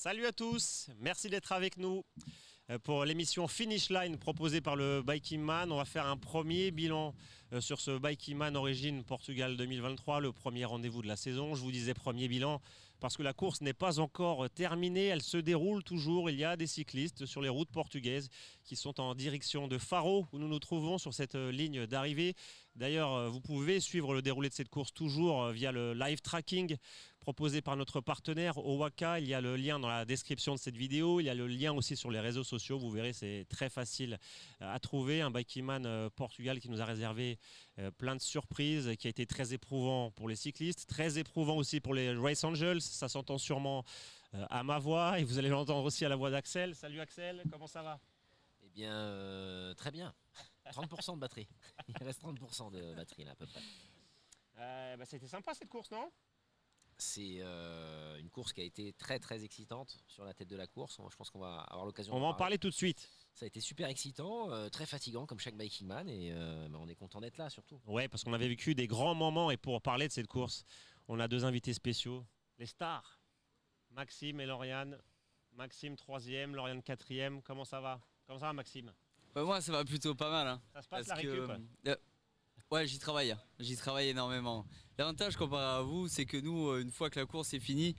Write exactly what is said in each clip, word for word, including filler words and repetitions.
Salut à tous, merci d'être avec nous pour l'émission Finish Line proposée par le Biking Man. On va faire un premier bilan sur ce Biking Man Origin Portugal deux mille vingt-trois, le premier rendez-vous de la saison. Je vous disais premier bilan parce que la course n'est pas encore terminée, elle se déroule toujours. Il y a des cyclistes sur les routes portugaises qui sont en direction de Faro où nous nous trouvons sur cette ligne d'arrivée. D'ailleurs, vous pouvez suivre le déroulé de cette course toujours via le live tracking proposé par notre partenaire Owaka. Il y a le lien dans la description de cette vidéo, il y a le lien aussi sur les réseaux sociaux. Vous verrez, c'est très facile à trouver. Un Biking Man Portugal qui nous a réservé plein de surprises, qui a été très éprouvant pour les cyclistes, très éprouvant aussi pour les Race Angels. Ça s'entend sûrement à ma voix et vous allez l'entendre aussi à la voix d'Axel. Salut Axel, comment ça va? Eh bien, euh, très bien. trente pour cent de batterie. Il reste trente pour cent de batterie là à peu près. Euh, bah, C'était sympa cette course, non? C'est euh, une course qui a été très très excitante sur la tête de la course. Je pense qu'on va avoir l'occasion On va en parler tout de suite. Ça a été super excitant, euh, très fatigant comme chaque Biking Man et euh, bah, on est content d'être là surtout. Ouais, parce qu'on avait vécu des grands moments et pour parler de cette course, on a deux invités spéciaux, les stars, Maxime et Lauriane. Maxime troisième, Lauriane quatrième. Comment ça va? Comment ça va Maxime? Bah moi ça va plutôt pas mal. Hein, ça se passe parce la récup que, euh, Ouais, j'y travaille, j'y travaille énormément. L'avantage comparé à vous, c'est que nous, une fois que la course est finie,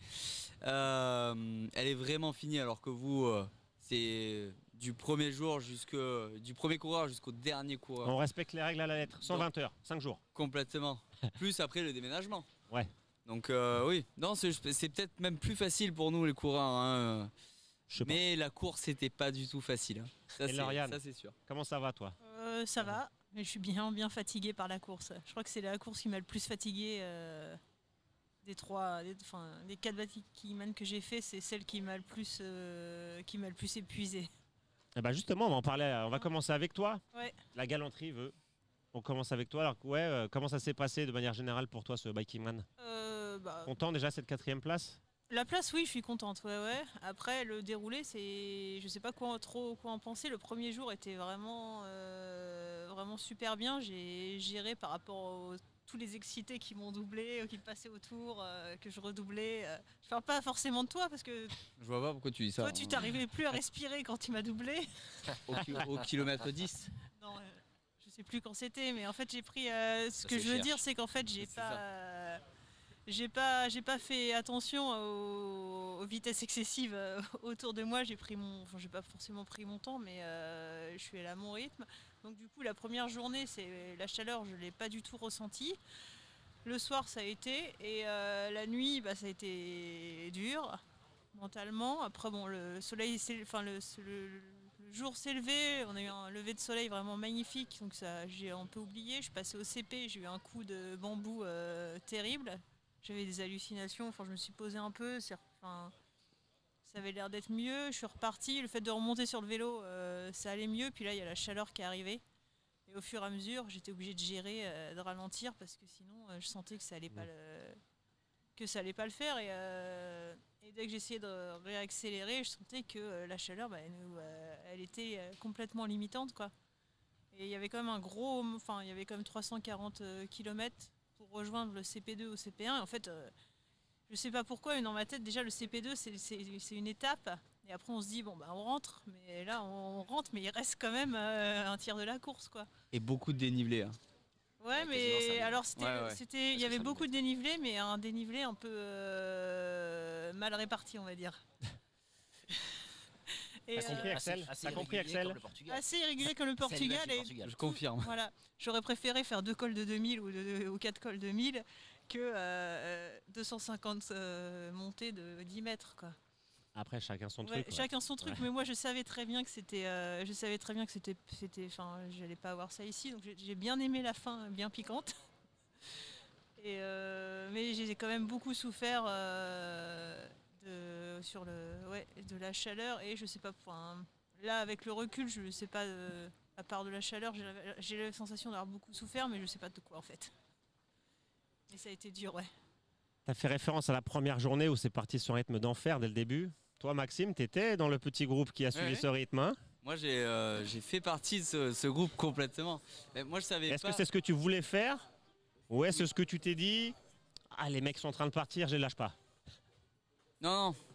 euh, elle est vraiment finie, alors que vous, euh, c'est du premier jour jusqu'au du premier coureur jusqu'au dernier coureur. On respecte les règles à la lettre, cent vingt heures, cinq jours. Complètement. Plus après le déménagement. Ouais. Donc euh, oui, non, c'est peut-être même plus facile pour nous les coureurs. Hein. Mais la course n'était pas du tout facile. Hein. Ça, Et Lauriane, ça c'est sûr. Comment ça va toi? euh, Ça va. Mais je suis bien, bien fatiguée par la course. Je crois que c'est la course qui m'a le plus fatiguée euh, des trois, des, enfin, des quatre Biking Man que j'ai fait, c'est celle qui m'a le plus, euh, qui m'a le plus épuisée. Eh ben justement, on va en parler. On va commencer avec toi. Ouais. La galanterie veut. On commence avec toi. Alors ouais, euh, comment ça s'est passé de manière générale pour toi ce Biking Man? euh, bah, Content déjà cette quatrième place? La place, oui, je suis contente. Ouais, ouais. Après, le déroulé, c'est, je sais pas quoi, trop quoi en penser. Le premier jour était vraiment, euh, vraiment super bien. J'ai géré par rapport aux tous les excités qui m'ont doublé, qui passaient autour, euh, que je redoublais. Euh. Je parle pas forcément de toi parce que. Je vois pas pourquoi tu dis ça. Toi, tu t'arrivais plus à respirer quand tu m'as doublé. Au, au kilomètre dix. Non, euh, je sais plus quand c'était, mais en fait, j'ai pris. Euh, ce Ça, que je veux cherche. dire, c'est qu'en fait, j'ai pas. Euh, J'ai pas, j'ai pas fait attention aux, aux vitesses excessives euh, autour de moi. J'ai pris mon, enfin, j'ai pas forcément pris mon temps, mais euh, je suis allée à mon rythme. Donc du coup, la première journée, c'est la chaleur, je l'ai pas du tout ressentie. Le soir, ça a été, et euh, la nuit, bah, ça a été dur mentalement. Après, bon, le soleil, enfin le, le, le jour s'est levé. On a eu un lever de soleil vraiment magnifique, donc ça, j'ai un peu oublié. Je suis passée au C P, j'ai eu un coup de bambou euh, terrible. J'avais des hallucinations, enfin je me suis posée un peu, enfin, ça avait l'air d'être mieux, je suis repartie, le fait de remonter sur le vélo, euh, ça allait mieux, puis là il y a la chaleur qui est arrivée. Et au fur et à mesure, j'étais obligée de gérer, euh, de ralentir, parce que sinon euh, je sentais que ça allait pas le, que ça allait pas le faire. Et, euh, et dès que j'essayais de réaccélérer, je sentais que euh, la chaleur, bah, elle, euh, elle était euh, complètement limitante, quoi. Et il y avait quand même un gros, enfin il y avait quand même trois cent quarante kilomètres pour rejoindre le C P deux au C P un. Et en fait, euh, je sais pas pourquoi, mais dans ma tête, déjà, le C P deux, c'est une étape. Et après, on se dit, bon, bah, on rentre. Mais là, on rentre, mais il reste quand même euh, un tiers de la course, quoi. Et beaucoup de dénivelé. Hein. Ouais, Ouais, mais alors, c'était, ouais, ouais. c'était, il y avait beaucoup de dénivelé, mais un dénivelé un peu euh, mal réparti, on va dire. T'as compris, Axel? T'as compris, Axel? Assez irrégulier comme le Portugal. Et Portugal. Je confirme. Voilà, j'aurais préféré faire deux cols de deux mille ou, de, ou quatre cols de mille que euh, deux cent cinquante euh, montées de dix mètres, quoi. Après, chacun son Ouais, truc. Ouais. Chacun son truc, Ouais. mais moi je savais très bien que c'était, euh, je savais très bien que c'était, c'était, enfin, j'allais pas avoir ça ici, donc j'ai bien aimé la fin, bien piquante. Et euh, mais j'ai quand même beaucoup souffert. Euh, De, sur le, ouais, de la chaleur et je sais pas, enfin, là avec le recul je sais pas, euh, à part de la chaleur j'ai la, j'ai la sensation d'avoir beaucoup souffert, mais je sais pas de quoi en fait. Et ça a été dur, ouais. T'as fait référence à la première journée où c'est parti sur un rythme d'enfer dès le début. Toi Maxime, t'étais dans le petit groupe qui a suivi Ouais, ce rythme, hein? Moi j'ai euh, j'ai fait partie de ce, ce groupe complètement. Mais moi je savais Est-ce pas. que c'est ce que tu voulais faire? Ou est-ce ce que tu t'es dit, ah les mecs sont en train de partir, je les lâche pas? Non, non.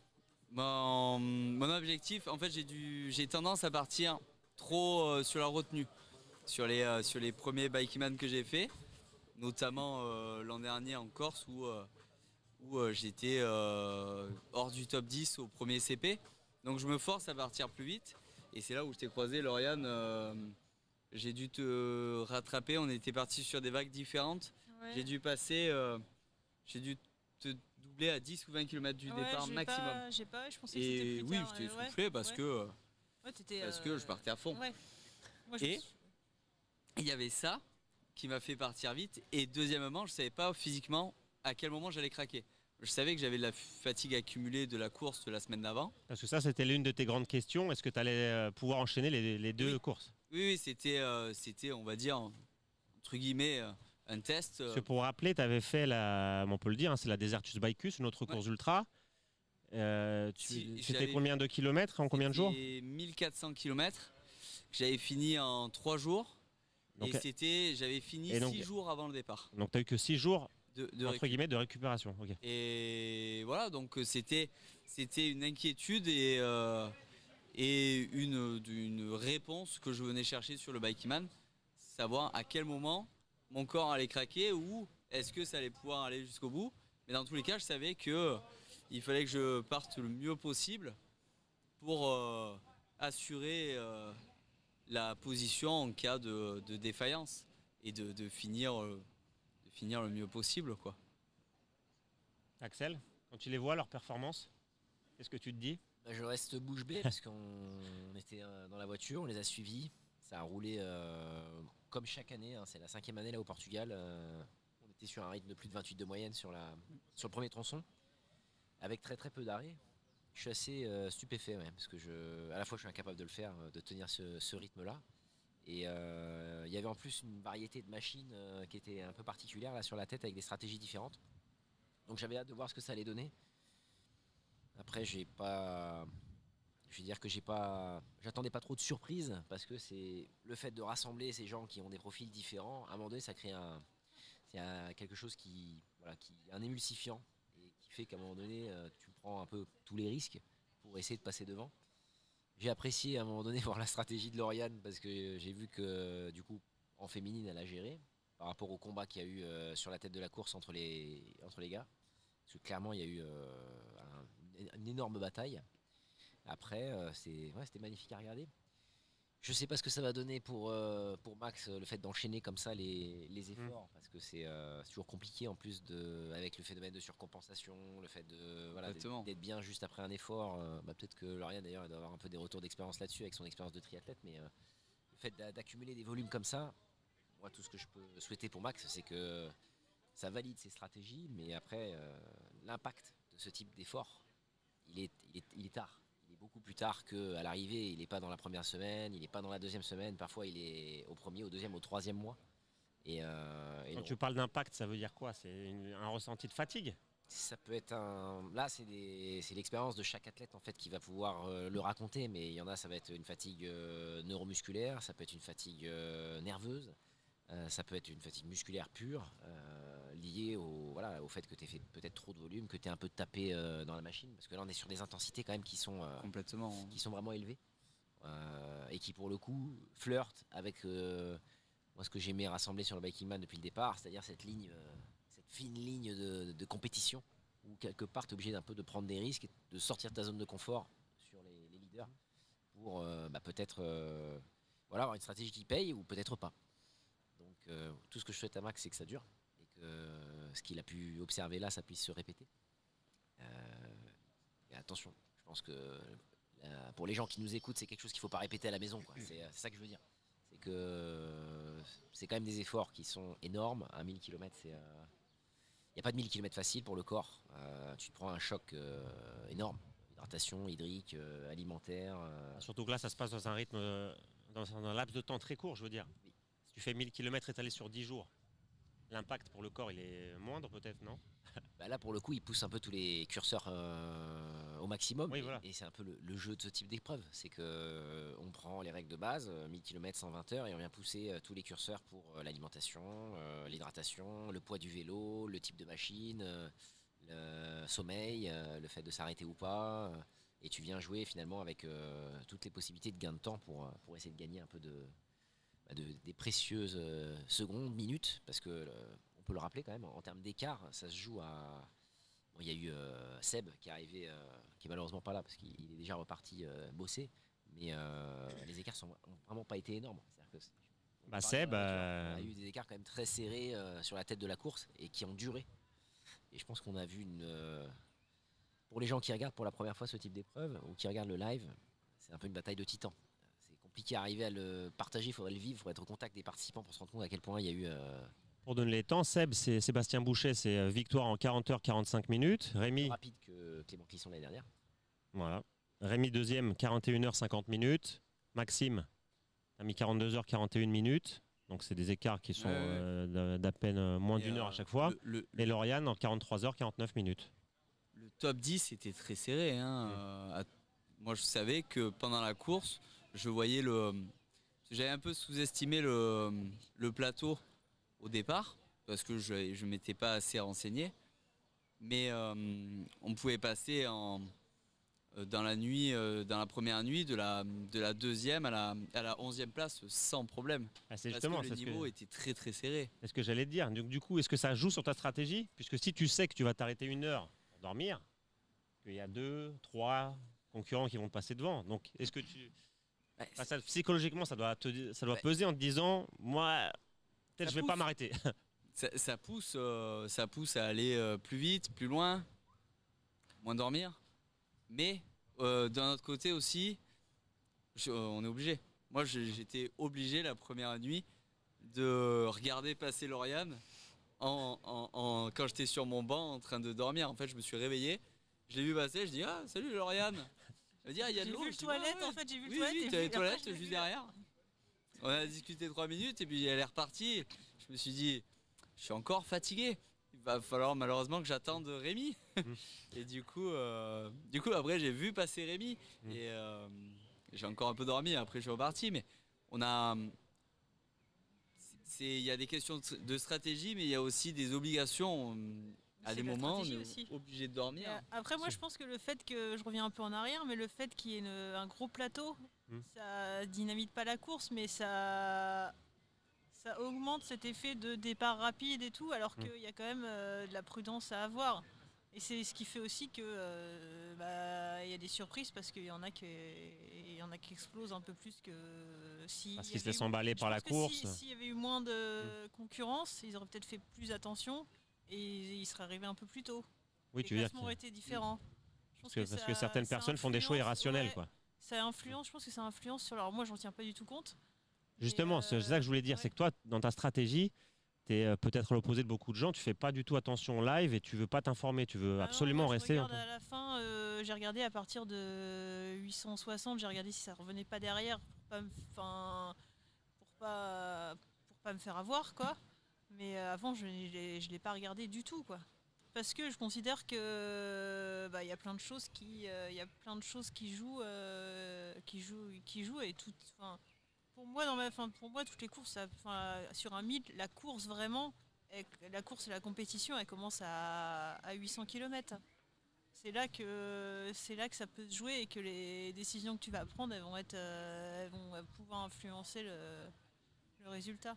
Mon, mon objectif, en fait, j'ai dû, j'ai tendance à partir trop euh, sur la retenue, sur les, euh, sur les premiers Bikeman que j'ai fait, notamment euh, l'an dernier en Corse où, euh, où euh, j'étais euh, hors du top dix au premier C P. Donc je me force à partir plus vite et c'est là où je t'ai croisé, Lauriane. Euh, j'ai dû te rattraper, on était partis sur des vagues différentes. Ouais. J'ai dû passer, euh, j'ai dû te doubler à dix ou vingt kilomètres du Ouais, départ j'ai maximum. Pas, j'ai pas, je pensais que Et c'était plus oui, tard. je t'ai euh, ouais, soufflé parce ouais. que euh, Ouais, t'étais, parce euh, que je partais à fond. Ouais. Moi, je Et me suis- il y avait ça qui m'a fait partir vite. Et deuxièmement, je savais pas physiquement à quel moment j'allais craquer. Je savais que j'avais de la fatigue accumulée de la course de la semaine d'avant. Parce que ça, c'était l'une de tes grandes questions. Est-ce que tu allais euh, pouvoir enchaîner les, les deux Oui. courses? Oui, oui, c'était, euh, c'était, on va dire, entre guillemets, euh, un test. euh, Parce que pour rappeler, tu avais fait, la, on peut le dire, hein, c'est la Desertus Bicus, une autre course ultra. Euh, tu- Si, c'était j'avais- combien de kilomètres en combien de jours? C'était mille quatre cents kilomètres que j'avais fini en trois jours. Donc, et c'était, j'avais fini et donc- six jours avant le départ. Donc tu n'as eu que six jours De, de entre récup. guillemets, de récupération. Ok. Et voilà, donc euh, c'était, c'était une inquiétude et, euh, et une, une réponse que je venais chercher sur le Bikeman. Savoir à quel moment mon corps allait craquer ou est-ce que ça allait pouvoir aller jusqu'au bout. Mais dans tous les cas, je savais que il fallait que je parte le mieux possible pour euh, assurer euh, la position en cas de, de défaillance et de, de finir, euh, de finir le mieux possible, quoi. Axel, quand tu les vois, leurs performances, qu'est-ce que tu te dis? Bah, je reste bouche bée parce qu'on on était euh, dans la voiture, on les a suivis. Ça a roulé euh, comme chaque année, hein. C'est la cinquième année là au Portugal. euh, on était sur un rythme de plus de vingt-huit de moyenne sur, la, sur le premier tronçon, avec très très peu d'arrêts. Je suis assez euh, stupéfait, ouais, parce que je, à la fois je suis incapable de le faire, euh, de tenir ce, ce rythme-là. Et euh, il y avait en plus une variété de machines euh, qui était un peu particulière là sur la tête avec des stratégies différentes. Donc j'avais hâte de voir ce que ça allait donner. Après, j'ai pas. Je vais dire que j'ai pas. J'attendais pas trop de surprises parce que c'est le fait de rassembler ces gens qui ont des profils différents. À un moment donné, ça crée un, c'est un- quelque chose qui, voilà, qui un émulsifiant et qui fait qu'à un moment donné, euh, tu prends un peu tous les risques pour essayer de passer devant. J'ai apprécié à un moment donné voir la stratégie de Lauriane parce que j'ai vu que du coup, en féminine, elle a géré par rapport au combat qu'il y a eu euh, sur la tête de la course entre les entre les gars. Parce que clairement, il y a eu euh, un- une énorme bataille. Après, euh, c'est, ouais, c'était magnifique à regarder. Je sais pas ce que ça va donner pour, euh, pour Max, euh, le fait d'enchaîner comme ça les, les efforts, parce que c'est, euh, c'est toujours compliqué en plus de, avec le phénomène de surcompensation, le fait de, voilà, d'être, Exactement. d'être bien juste après un effort. euh, bah, peut-être que Lauriane d'ailleurs elle doit avoir un peu des retours d'expérience là-dessus avec son expérience de triathlète, mais euh, le fait d'a- d'accumuler des volumes comme ça, moi tout ce que je peux souhaiter pour Max, c'est que ça valide ses stratégies, mais après euh, l'impact de ce type d'effort, il est, il est, il est tard. Il est beaucoup plus tard qu'à l'arrivée. Il n'est pas dans la première semaine, il n'est pas dans la deuxième semaine. Parfois, il est au premier, au deuxième, au troisième mois. Et, euh, et Quand non. tu parles d'impact, ça veut dire quoi? C'est une- un ressenti de fatigue? Ça peut être un. Là, c'est, des... c'est l'expérience de chaque athlète en fait qui va pouvoir euh, le raconter. Mais il y en a, ça va être une fatigue euh, neuromusculaire, ça peut être une fatigue euh, nerveuse, euh, ça peut être une fatigue musculaire pure, euh, liée au, voilà, au fait que tu aies fait peut-être trop de volume, que tu es un peu tapé euh, dans la machine. Parce que là, on est sur des intensités quand même qui sont, euh, Complètement. qui sont vraiment élevées. euh, et qui, pour le coup, flirtent avec euh, moi, ce que j'aimais rassembler sur le Biking Man depuis le départ, c'est-à-dire cette ligne, euh, cette fine ligne de, de compétition où quelque part tu es obligé d'un peu de prendre des risques, et de sortir de ta zone de confort sur les, les leaders pour euh, bah, peut-être euh, voilà, avoir une stratégie qui paye ou peut-être pas. Donc euh, tout ce que je souhaite à Max, c'est que ça dure et que euh, ce qu'il a pu observer là, ça puisse se répéter. Euh, et attention, je pense que euh, pour les gens qui nous écoutent, c'est quelque chose qu'il ne faut pas répéter à la maison, quoi. C'est, c'est ça que je veux dire. C'est que euh, c'est quand même des efforts qui sont énormes. Un mille kilomètres, c'est. Il euh, n'y a pas de mille kilomètres facile pour le corps. Euh, tu te prends un choc euh, énorme. Hydratation, hydrique, euh, alimentaire. euh, Surtout que là, ça se passe dans un rythme, euh, dans un laps de temps très court, je veux dire. Oui. Si tu fais mille kilomètres étalés sur dix jours, l'impact pour le corps, il est moindre peut-être, non? Bah là, pour le coup, il pousse un peu tous les curseurs euh, au maximum. Oui, et, voilà. et c'est un peu le, le jeu de ce type d'épreuve. C'est que euh, on prend les règles de base, euh, mille kilomètres, cent vingt heures, et on vient pousser euh, tous les curseurs pour euh, l'alimentation, euh, l'hydratation, le poids du vélo, le type de machine, euh, le sommeil, euh, le fait de s'arrêter ou pas. euh, Et tu viens jouer finalement avec euh, toutes les possibilités de gain de temps pour, euh, pour essayer de gagner un peu de, bah, de- des précieuses euh, secondes, minutes. Parce que euh, on peut le rappeler quand même, en, en termes d'écart, ça se joue à. Bon, il y a eu euh, Seb qui est arrivé, euh, qui est malheureusement pas là parce qu'il il est déjà reparti euh, bosser. Mais euh, les écarts n'ont vraiment pas été énormes. C'est-à-dire que c'est- on Bah, parlait Seb, dans la voiture, euh, on a eu des écarts quand même très serrés euh, sur la tête de la course et qui ont duré. Et je pense qu'on a vu une. euh, Pour les gens qui regardent pour la première fois ce type d'épreuve ou qui regardent le live, c'est un peu une bataille de titans. C'est compliqué à arriver à le partager, il faudrait le vivre, il faudrait être au contact des participants pour se rendre compte à quel point il y a eu. euh, Pour donner les temps, Seb, c'est Sébastien Boucher, c'est euh, victoire en quarante heures quarante-cinq minutes. plus Rémi, rapide que Clément Clisson l'année dernière. voilà. Rémi deuxième, quarante et une heures cinquante minutes. Maxime a mis quarante-deux heures quarante et une minutes. Donc c'est des écarts qui sont Ouais, ouais. euh, d'à peine euh, moins Et, d'une euh, heure à chaque fois. Le, le- Et Lauriane en quarante-trois heures quarante-neuf minutes. le top dix était très serré. Hein. Mm. Euh, à- moi, je savais que pendant la course, je voyais le. J'avais un peu sous-estimé le, le plateau au départ parce que je ne m'étais pas assez renseigné. Mais euh, on pouvait passer en, euh, dans la nuit, euh, dans la première nuit, de la, de la deuxième à la, à la onzième place sans problème. Ah, c'est Parce justement que le c'est ce niveau que, était très très serré. c'est ce que j'allais te dire. Donc, du coup, est-ce que ça joue sur ta stratégie? Puisque si tu sais que tu vas t'arrêter une heure pour dormir, qu'il y a deux, trois concurrents qui vont te passer devant. Donc, est-ce que tu. Ouais, Enfin, ça, psychologiquement, ça doit, te- ça doit Ouais. peser en te disant, moi, peut-être Ça je vais pas pousse. m'arrêter. Ça, ça pousse, euh, ça pousse à aller euh, plus vite, plus loin, moins dormir. Mais euh, d'un autre côté aussi, je- euh, on est obligé. Moi, j'ai- j'étais obligé la première nuit de regarder passer Lauriane en, en- en- quand j'étais sur mon banc en train de dormir. En fait, je me suis réveillé, je l'ai vu passer, je dis ah salut Lauriane. Elle me dit ah il y a de J'ai l'eau. vu le Je dis, ouais, toilette, ouais. en fait, j'ai vu le Oui, toilette. oui, et t'as les puis après, toilettes je l'ai juste vu. derrière. On a discuté trois minutes et puis elle est repartie. Je me suis dit, je suis encore fatigué. Il va falloir malheureusement que j'attende Rémi. Et du coup, euh, du coup après j'ai vu passer Rémi Mm. et euh, j'ai encore un peu dormi. Après je suis reparti, mais on a, c'est, il y a des questions de- de stratégie, mais il y a aussi des obligations. À C'est des de la moments, on stratégie est aussi. obligé de Mais, dormir. euh, après, moi, je pense que le fait que je reviens un peu en arrière, mais le fait qu'il y ait une- un gros plateau, Hmm. ça dynamite pas la course, mais ça, ça augmente cet effet de départ rapide et tout, alors Hmm. qu'il y a quand même euh, de la prudence à avoir. Et c'est ce qui fait aussi que euh, bah, il y a des surprises parce qu'il y en a qui, il y en a qui explosent un peu plus que si. Parce il y qu'ils se avait laissent eu- emballer je par la pense que si- course. S'il y avait eu moins de concurrence, ils auraient peut-être fait plus attention et ils seraient arrivés un peu plus tôt. Oui, Les tu veux dire classements que- auraient été différents. Je parce pense que, parce que ça- certaines ça personnes font des choix influence- irrationnels, ouais, quoi. Ça influence, je pense que ça influence sur. Alors moi, j'en tiens pas du tout compte. mais, Justement, c'est euh, ça que je voulais dire, ouais. c'est que toi, dans ta stratégie, tu es peut-être à l'opposé de beaucoup de gens, tu fais pas du tout attention au live et tu veux pas t'informer, tu veux Ah non, absolument moi, je rester. en regarde à la fin, euh, j'ai regardé à partir de huit cent soixante, j'ai regardé si ça revenait pas derrière pour pas me, enfin, pour pas, pour pas me faire avoir, quoi. Mais euh, avant, je l'ai, je l'ai pas regardé du tout, quoi. Parce que je considère que bah, il y a plein de choses qui, euh, il y a plein de choses qui jouent, euh, qui jouent, qui jouent et tout. Enfin, pour moi, dans ma, fin, pour moi, toutes les courses, ça- enfin, sur un mille, la course vraiment, elle- la course et la compétition, elle commence à, à huit cents kilomètres. C'est là que c'est là que ça peut se jouer et que les décisions que tu vas prendre, elles vont être, euh, elles vont pouvoir influencer le, le résultat.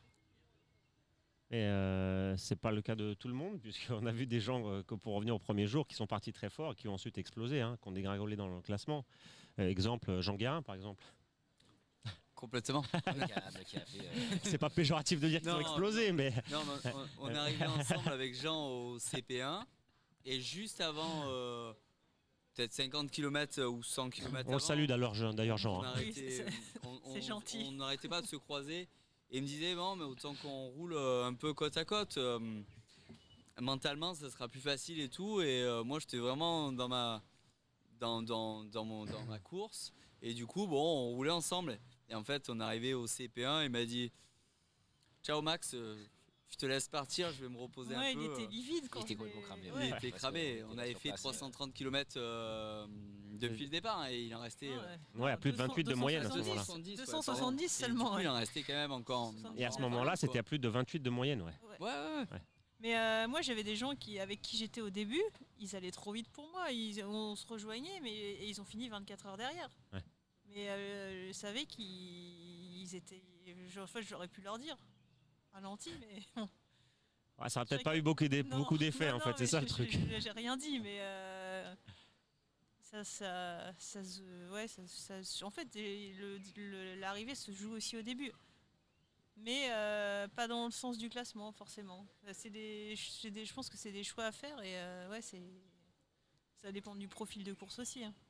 Et euh, c'est pas le cas de tout le monde, puisqu'on a vu des gens, euh, que pour revenir au premier jour, qui sont partis très fort et qui ont ensuite explosé, hein, qui ont dégringolé dans le classement. Euh, exemple, Jean Guérin, par exemple. Complètement. Le qui a- le qui a fait, euh, C'est pas péjoratif de dire qu'ils Non, ont explosé, mais Non, mais on, on est arrivé ensemble avec Jean au C P un et juste avant, euh, peut-être cinquante kilomètres ou cent kilomètres on le salue d'ailleurs, Jean. d'ailleurs, Jean, On hein. Oui, arrêtait- c'est- on- on- c'est gentil. On n'arrêtait pas de se croiser et il me disait bon, mais autant qu'on roule euh, un peu côte à côte. euh, mentalement, ça sera plus facile et tout. Et euh, moi, j'étais vraiment dans ma dans, dans, dans, mon, dans ma course. Et du coup, bon, on roulait ensemble. Et en fait, on est arrivé au C P un. Il m'a dit ciao Max, euh, je te laisse partir, je vais me reposer Ouais, un peu. il était livide quand était je complètement l'ai- cramé, Il ouais. était Parce cramé. qu'on On était avait sur fait place, trois cent trente kilomètres euh, depuis le départ hein, et il en restait. Ah euh, Ouais, à plus de vingt-huit de moyenne à ce moment-là. deux cent soixante-dix, deux ouais, cent soixante-dix pardon. Et du seulement, coup, ouais. il en restait quand même encore. en- soixante-dix. Et à ce en- moment-là, quoi. c'était à plus de vingt-huit de moyenne, ouais. Ouais, ouais, ouais. Mais euh, moi, j'avais des gens qui, avec qui j'étais au début, ils allaient trop vite pour moi. Ils, on se rejoignait, mais et ils ont fini vingt-quatre heures derrière. Ouais. Mais euh, je savais qu'ils ils étaient. Je, en fait, j'aurais pu leur dire. Ralenti, mais. bon. Ouais, ça n'a peut-être Chacun- pas eu beaucoup d'e- Non, beaucoup d'effets, non, en non, fait, mais c'est ça je- le truc. je- J'ai rien dit, mais. euh, ça, ça, ça se. Ouais, ça, ça- en fait, le- le- l'arrivée se joue aussi au début. Mais euh, pas dans le sens du classement, forcément. C'est des, c'est des, je pense que c'est des choix à faire et euh, ouais, c'est, ça dépend du profil de course aussi. hein.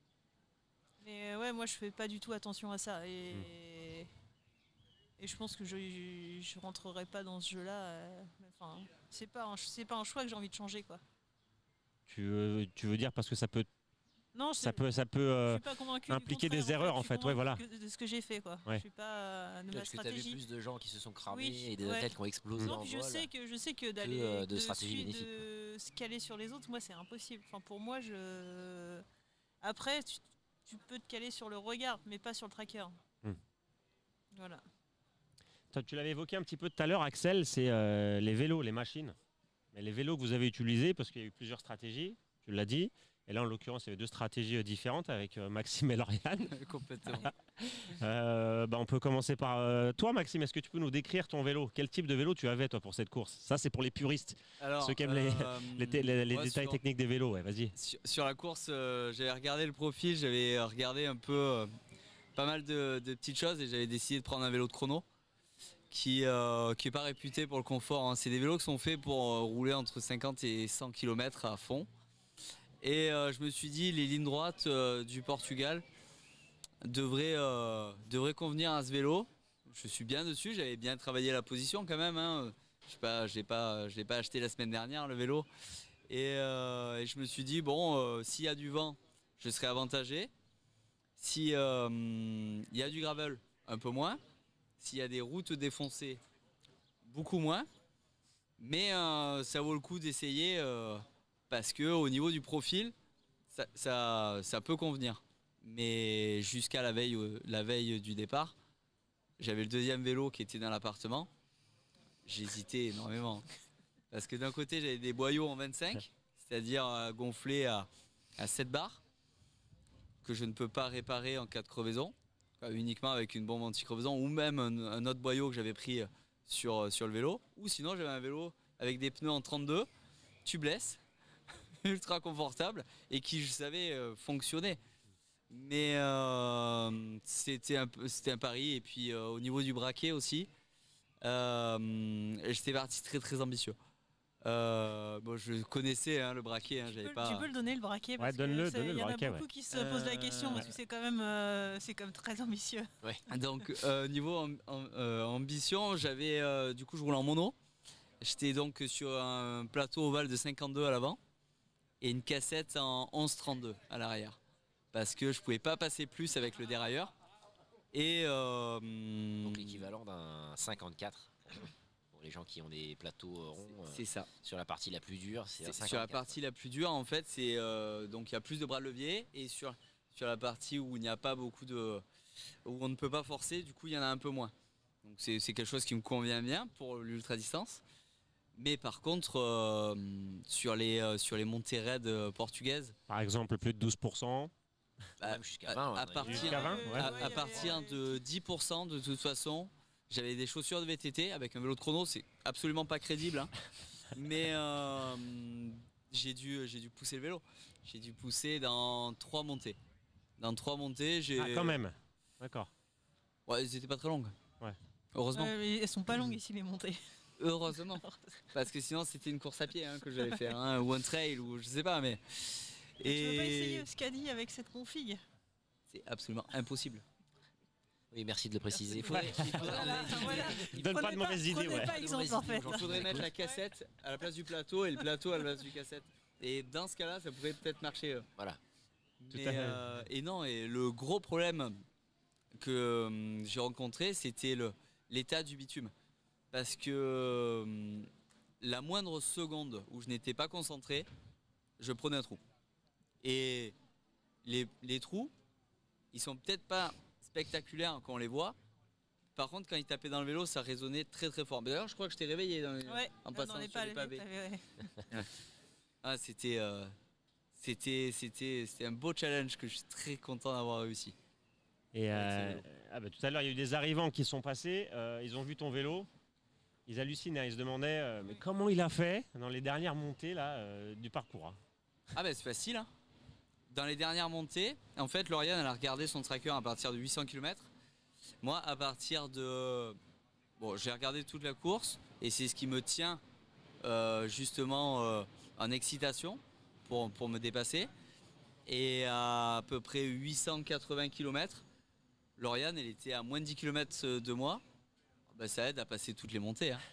Mais euh, ouais, moi je fais pas du tout attention à ça. Et, Mm. et je pense que je, je rentrerai pas dans ce jeu-là. euh, Enfin, c'est pas, un, c'est pas un choix que j'ai envie de changer, quoi. Tu veux, tu veux dire parce que ça peut, Non, je ça sais- peut, ça peut je euh, suis pas convaincue du impliquer des contraire, erreurs, en Je suis fait, ouais, voilà. convaincue que- de ce que j'ai fait, quoi. Ouais. Je suis pas euh, de ma Parce que tu as vu stratégie. plus de gens qui se sont cramés Oui, et des ouais. athlètes qui ont explosé Non, en puis je vol. sais que je sais que d'aller euh, de de, stratégie suivre- bénéfique, de se caler sur les autres, moi c'est impossible. Enfin pour moi je après tu, tu peux te caler sur le regard, mais pas sur le tracker. Hmm. Voilà. Toi, tu l'avais évoqué un petit peu tout à l'heure, Axel, c'est euh, les vélos, les machines. Mais les vélos que vous avez utilisés, parce qu'il y a eu plusieurs stratégies, tu l'as dit. Et là, en l'occurrence, il y avait deux stratégies euh, différentes avec euh, Maxime et Lauriane. Complètement. Euh, bah, on peut commencer par euh, toi, Maxime. Est-ce que tu peux nous décrire ton vélo? Quel type de vélo tu avais, toi, pour cette course? Ça, c'est pour les puristes, Alors, ceux qui aiment les, euh, les, té- les- les moi, détails sur- techniques des vélos. Ouais, vas-y. Sur, sur la course, euh, j'avais regardé le profil, j'avais regardé un peu euh, pas mal de, de petites choses et j'avais décidé de prendre un vélo de chrono qui euh, qui est pas réputé pour le confort. hein. C'est des vélos qui sont faits pour euh, rouler entre cinquante et cent kilomètres à fond. Et euh, je me suis dit les lignes droites euh, du Portugal devraient, euh, devraient convenir à ce vélo. Je suis bien dessus, j'avais bien travaillé la position quand même. hein. Je sais pas, je l'ai pas, je l'ai pas acheté la semaine dernière le vélo. Et, euh, et je me suis dit, bon, euh, s'il y a du vent, je serai avantagé. Si euh, il y a du gravel, un peu moins. S'il y a des routes défoncées, beaucoup moins. Mais euh, ça vaut le coup d'essayer euh, parce que au niveau du profil, ça, ça, ça peut convenir. Mais jusqu'à la veille, euh, la veille du départ, j'avais le deuxième vélo qui était dans l'appartement. J'hésitais énormément. Parce que d'un côté, j'avais des boyaux en vingt-cinq, c'est-à-dire euh, gonflés à, à sept bars, que je ne peux pas réparer en cas de crevaison, euh, uniquement avec une bombe anti-crevaison, ou même un, un autre boyau que j'avais pris sur, sur le vélo. Ou sinon, j'avais un vélo avec des pneus en trente-deux, tubeless, ultra confortable, et qui, je savais, euh, fonctionnait. Mais euh, c'était un, peu- c'était un pari. Et puis, euh, au niveau du braquet aussi, euh, j'étais parti très très ambitieux. Euh, bon, je connaissais hein, le braquet, hein, Tu j'avais peux, pas. tu peux le donner le braquet parce Ouais, donne-le, que ça- donne-le il le y en a braquet, beaucoup ouais. qui se posent la question Euh, parce que c'est quand même euh, c'est quand même très ambitieux. Donc euh, niveau am- am- euh, ambition, j'avais euh, du coup je roulais en mono. J'étais donc sur un plateau ovale de cinquante-deux à l'avant et une cassette en onze trente-deux à l'arrière, parce que je pouvais pas passer plus avec le dérailleur. Et euh, Donc l'équivalent d'un cinquante-quatre pour les gens qui ont des plateaux euh, ronds. euh, c'est ça. Sur la partie la plus dure, c'est un C'est- Sur la cinquante-quatre. partie la plus dure, en fait, c'est euh, donc il y a plus de bras de levier, et sur sur la partie où il n'y a pas beaucoup de où on ne peut pas forcer, du coup il y en a un peu moins. Donc c'est c'est quelque chose qui me convient bien pour l'ultra distance. Mais par contre euh, sur les euh, sur les montées raides euh, portugaises, Par exemple, plus de douze pour cent. bah, Même jusqu'à à- vingt, à on a partir- vu. Jusqu'à vingt, ouais. à, ouais, à ouais, partir ouais. de dix pour cent de toute façon, j'avais des chaussures de V T T avec un vélo de chrono, c'est absolument pas crédible. hein. Mais euh, j'ai dû, j'ai dû pousser le vélo. J'ai dû pousser dans trois montées. Dans trois montées, j'ai. Ah, quand même. D'accord. Ouais, elles étaient pas très longues. Ouais. Heureusement. Ouais, mais elles sont pas longues ici les montées. Heureusement. Parce que sinon, c'était une course à pied hein, que j'allais faire, hein, ou un trail, ou je sais pas, mais. Tu veux pas essayer Et ce qu'a dit avec cette config? c'est absolument impossible. Oui, merci de le préciser. Il faudrait, il faudrait- Voilà, voilà. Donne pas Prenez de mauvaises idées, prenez ouais. pas exemple en fait. Il faudrait mettre la cassette à la place du plateau et le plateau à la place du cassette. Et dans ce cas-là, ça pourrait peut-être marcher. euh. Voilà. Tout Mais, à fait. euh, et non, et le gros problème que euh, j'ai rencontré, c'était le, l'état du bitume. Parce que euh, la moindre seconde où je n'étais pas concentré, je prenais un trou. Et les, les trous, ils sont peut-être pas spectaculaires quand on les voit. Par contre, quand ils tapaient dans le vélo, ça résonnait très très fort. D'ailleurs, je crois que je t'ai réveillé dans les- Ouais, en non, passant on n'est sur pas les les pavés. pavés, ouais. Ah, c'était, euh, c'était, c'était, c'était un beau challenge que je suis très content d'avoir réussi. Et Avec ce euh, vélo. ah bah, tout à l'heure, il y a eu des arrivants qui sont passés. euh, ils ont vu ton vélo. Ils hallucinaient. Ils se demandaient euh, mais comment il a fait dans les dernières montées là, euh, du parcours. Hein. Ah ben c'est facile. Hein. Dans les dernières montées, en fait, Lauriane elle a regardé son tracker à partir de huit cents kilomètres. Moi, à partir de... Bon, j'ai regardé toute la course et c'est ce qui me tient euh, justement euh, en excitation pour, pour me dépasser. Et à, à peu près huit cent quatre-vingts kilomètres, Lauriane, elle était à moins de dix kilomètres de moi. Ben, ça aide à passer toutes les montées. Hein.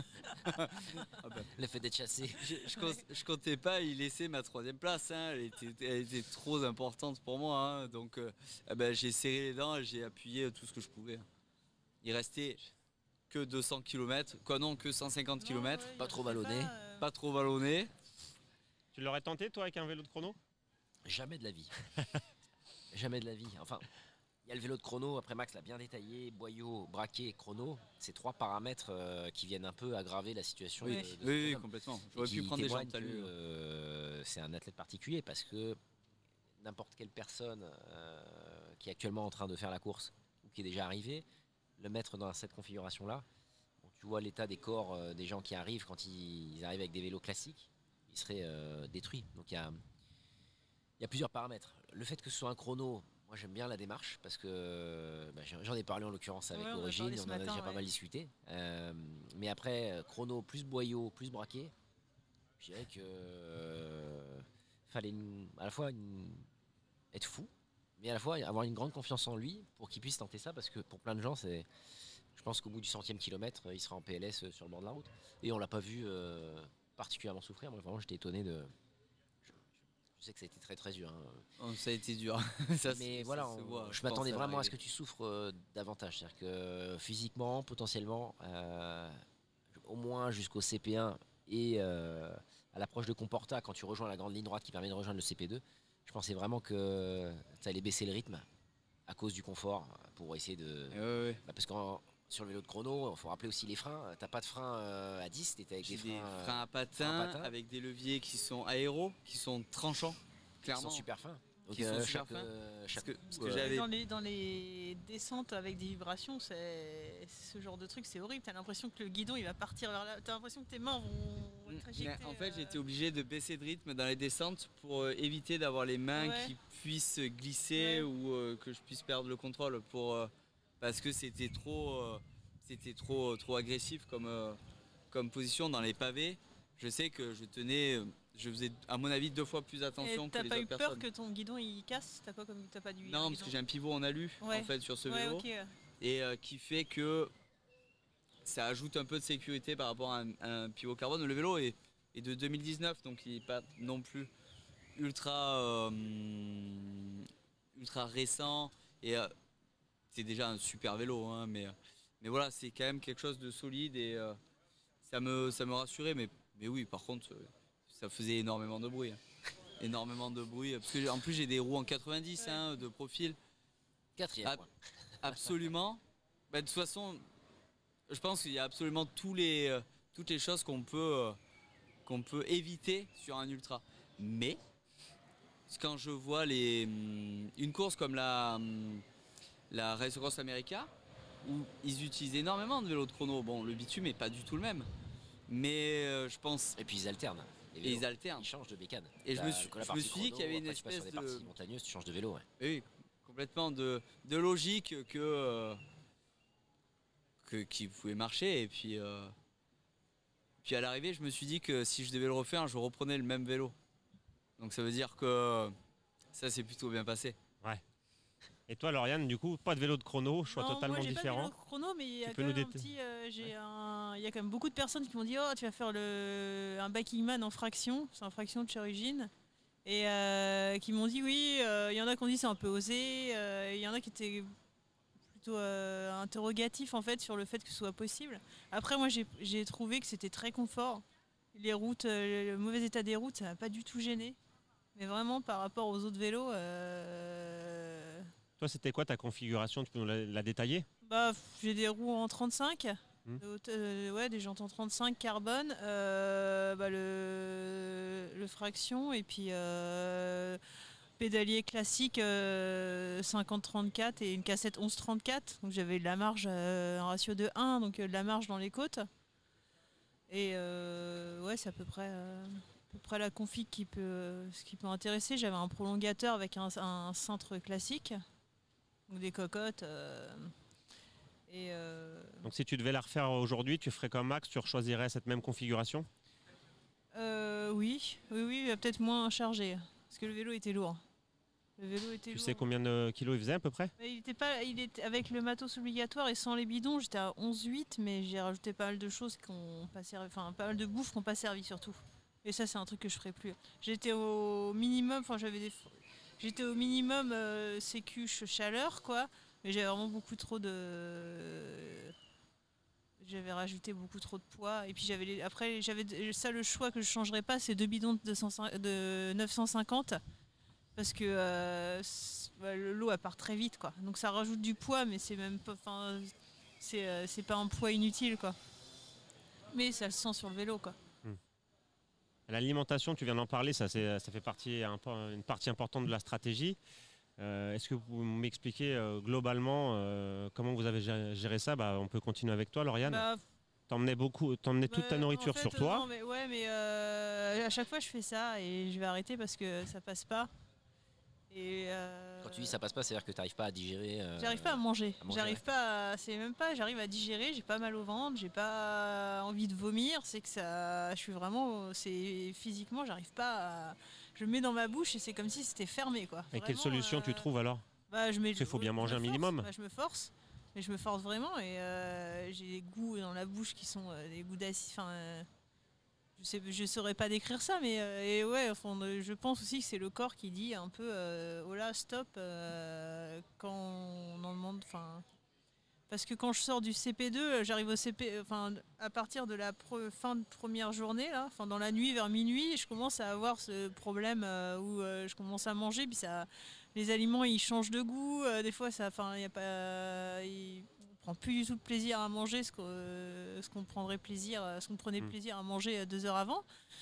Ah bah, le fait d'être chassé. Je, je, compte- je comptais pas y laisser ma troisième place. Hein. Elle, était, elle était trop importante pour moi. Hein. Donc euh, eh ben, j'ai serré les dents et j'ai appuyé tout ce que je pouvais. Hein. Il restait que deux cents kilomètres. Quoi non, que cent cinquante kilomètres. Non, ouais, Pas je trop sais vallonné. pas, euh, Pas trop vallonné. Tu l'aurais tenté toi avec un vélo de chrono? Jamais de la vie. Jamais de la vie. Enfin, il y a le vélo de chrono. Après, Max l'a bien détaillé. Boyau, braquet, chrono. C'est trois paramètres euh, qui viennent un peu aggraver la situation. Oui, de- de oui, ce oui, jeune homme. complètement. Et J'aurais qui pu prendre des gens témoigne de talus. que, euh, c'est un athlète particulier parce que n'importe quelle personne euh, qui est actuellement en train de faire la course ou qui est déjà arrivée, le mettre dans cette configuration-là, bon, tu vois l'état des corps euh, des gens qui arrivent quand ils, ils arrivent avec des vélos classiques, ils seraient euh, détruits. Donc il y a, il y a plusieurs paramètres. Le fait que ce soit un chrono, moi j'aime bien la démarche parce que bah, j'en ai parlé en l'occurrence avec Ouais, on en a Origine, parlé on ce en a matin, déjà pas ouais. mal discuté. Euh, mais après, euh, chrono plus boyau plus braquet, je dirais que euh, fallait une- à la fois une- être fou, mais à la fois avoir une grande confiance en lui pour qu'il puisse tenter ça parce que pour plein de gens, c'est, je pense qu'au bout du centième kilomètre, il sera en P L S sur le bord de la route. Et on l'a pas vu euh, particulièrement souffrir. Moi, vraiment, j'étais étonné de. Je, je sais que ça a été très très dur. Hein. Oh, ça a été dur. Ça, Mais ça voilà, se on- voit, je pense, m'attendais à vraiment à ce que l'arrivée. tu souffres euh, davantage. C'est-à-dire que physiquement, potentiellement, euh, au moins jusqu'au C P un et euh, à l'approche de Comporta, quand tu rejoins la grande ligne droite qui permet de rejoindre le C P deux, je pensais vraiment que tu allais baisser le rythme à cause du confort pour essayer de. Ouais, ouais. Bah, parce que sur le vélo de chrono, il faut rappeler aussi les freins. T'as pas de freins euh, à dix, t'étais avec J'ai des des freins, euh, freins à freins patins, à patins. avec des leviers qui sont aéros, qui sont tranchants, qui clairement. sont super fins. Donc, Qui sont euh, super chaque, fins. euh, chaque que- coup, parce que euh, j'avais- Dans les, dans les descentes avec des vibrations, c'est ce genre de truc, c'est horrible. T'as l'impression que le guidon il va partir vers là. T'as l'impression que tes mains vont être Mais éjectées, en fait, j'ai euh, été obligé de baisser de rythme dans les descentes pour euh, éviter d'avoir les mains Ouais. qui puissent glisser Ouais. ou euh, que je puisse perdre le contrôle pour, euh, parce que c'était trop, euh, c'était trop, trop agressif comme, euh, comme position dans les pavés. Je sais que je tenais, euh, je faisais à mon avis deux fois plus Et attention que t'as les pas autres eu peur personnes. que ton guidon il casse? T'as quoi comme t'as pas du Non, parce que j'ai un pivot en alu Ouais. en fait sur ce Ouais, vélo ok. ouais. et euh, qui fait que ça ajoute un peu de sécurité par rapport à un, à un pivot carbone. Le vélo est, est de deux mille dix-neuf, donc il n'est pas non plus ultra, euh, ultra récent. Et euh, c'est déjà un super vélo, hein, mais, mais voilà, c'est quand même quelque chose de solide et euh, ça, me, ça me rassurait. Mais, mais oui, par contre, euh, ça faisait énormément de bruit. hein. Énormément de bruit. Parce que en plus, j'ai des roues en quatre-vingt-dix Ouais. hein, de profil. quatrième Ah, point. Absolument. Bah, de toute façon, je pense qu'il y a absolument tous les, euh, toutes les choses qu'on peut, euh, qu'on peut éviter sur un ultra. Mais quand je vois les, hum, une course comme la, hum, la Race Across America, où ils utilisent énormément de vélos de chrono, bon, le bitume n'est pas du tout le même. Mais euh, je pense. Et puis ils alternent. Les Et vélos. ils alternent. Ils changent de bécane. Et je T'as me suis- que la je me partie suis dit qu'il y avait une après, tu passes sur espèce des de- parties montagneuses, tu changes de vélo. Ouais. Oui, complètement de, de logique que, euh, que qui pouvait marcher. Et puis, euh, puis à l'arrivée, je me suis dit que si je devais le refaire, je reprenais le même vélo. Donc ça veut dire que ça s'est plutôt bien passé. Et toi, Lauriane, du coup, pas de vélo de chrono, choix Non, totalement moi, j'ai différent. pas de vélo chrono, mais il y a Tu peux quand nous même un déta- petit, euh, j'ai un, il y a quand même beaucoup de personnes qui m'ont dit oh tu vas faire le un biking man en fraction, c'est en fraction de chez Origine, et euh, qui m'ont dit oui, euh, il y en a qui ont dit c'est un peu osé, euh, il y en a qui étaient plutôt euh, interrogatifs en fait sur le fait que ce soit possible. Après moi j'ai j'ai trouvé que c'était très confort, les routes, euh, le mauvais état des routes ça m'a pas du tout gêné, mais vraiment par rapport aux autres vélos. Euh, Toi, c'était quoi ta configuration? Tu peux nous la, la détailler? Bah, j'ai des roues en trente-cinq. Mmh. de haute- euh, ouais, des jantes en trente-cinq carbone, euh, bah, le, le fraction et puis euh, pédalier classique euh, cinquante trente-quatre et une cassette onze trente-quatre. Donc j'avais de la marge, euh, un ratio de un, donc euh, de la marge dans les côtes. Et euh, ouais, c'est à peu près, euh, à peu près la config qui peut, ce qui peut intéresser. J'avais un prolongateur avec un, un cintre classique, donc des cocottes. euh, et euh, Donc si tu devais la refaire aujourd'hui, tu ferais comme Max, tu choisirais cette même configuration? euh, oui, oui, oui, peut-être moins chargé, parce que le vélo était lourd. Le vélo était Tu lourd. sais combien de kilos il faisait à peu près? Mais il était pas, il était avec le matos obligatoire et sans les bidons, j'étais à onze virgule huit, mais j'ai rajouté pas mal de choses qui ont pas servi, enfin pas mal de bouffe qui n'ont pas servi surtout. Et ça, c'est un truc que je ferai plus. J'étais au minimum, enfin j'avais des, j'étais au minimum euh, sécu chaleur quoi, mais j'avais vraiment beaucoup trop de, j'avais rajouté beaucoup trop de poids et puis j'avais les... après j'avais ça le choix que je changerais pas, c'est deux bidons de, deux cent cinquante de neuf cent cinquante. Parce que euh, bah, l'eau elle part très vite quoi. Donc ça rajoute du poids mais c'est même pas enfin c'est euh, c'est pas un poids inutile quoi. Mais ça le sent sur le vélo quoi. L'alimentation, tu viens d'en parler, ça, ça fait partie, une partie importante de la stratégie. Euh, Est-ce que vous pouvez m'expliquer euh, globalement euh, comment vous avez géré ça? Bah, on peut continuer avec toi, Lauriane. Bah, T'emmenais beaucoup, t'emmenais toute bah, ta nourriture en fait, sur toi. Non, mais ouais mais euh, à chaque fois je fais ça et je vais arrêter parce que ça passe pas. Et euh, Quand tu dis ça passe pas, c'est-à-dire que tu n'arrives pas à digérer. euh, J'arrive pas à manger. à manger, J'arrive ouais. pas. À... C'est même pas. J'arrive à digérer. J'ai pas mal au ventre. J'ai pas envie de vomir. C'est que ça. Je suis vraiment. C'est physiquement. J'arrive pas. À... Je le mets dans ma bouche et c'est comme si c'était fermé quoi. Et quelle Vraiment, solution euh, tu trouves alors? Bah je mets. Parce qu'il faut bien je manger me un force. minimum. Bah, je me force. Mais je me force vraiment et euh, j'ai des goûts dans la bouche qui sont euh, des goûts d'acide. Enfin. Euh... Je sais, je saurais pas décrire ça, mais euh, et ouais, enfin, euh, je pense aussi que c'est le corps qui dit un peu, euh, oh là, stop, euh, quand on en demande, enfin, parce que quand je sors du C P deux, j'arrive au C P, enfin, à partir de la pre- fin de première journée là, enfin, dans la nuit vers minuit, je commence à avoir ce problème euh, où euh, je commence à manger, puis ça, les aliments ils changent de goût, euh, des fois ça, enfin, il y a pas, il- on prend plus du tout de plaisir à manger ce qu'on euh, ce qu'on prendrait plaisir, euh, ce qu'on prenait Mm. plaisir à manger euh, deux heures avant.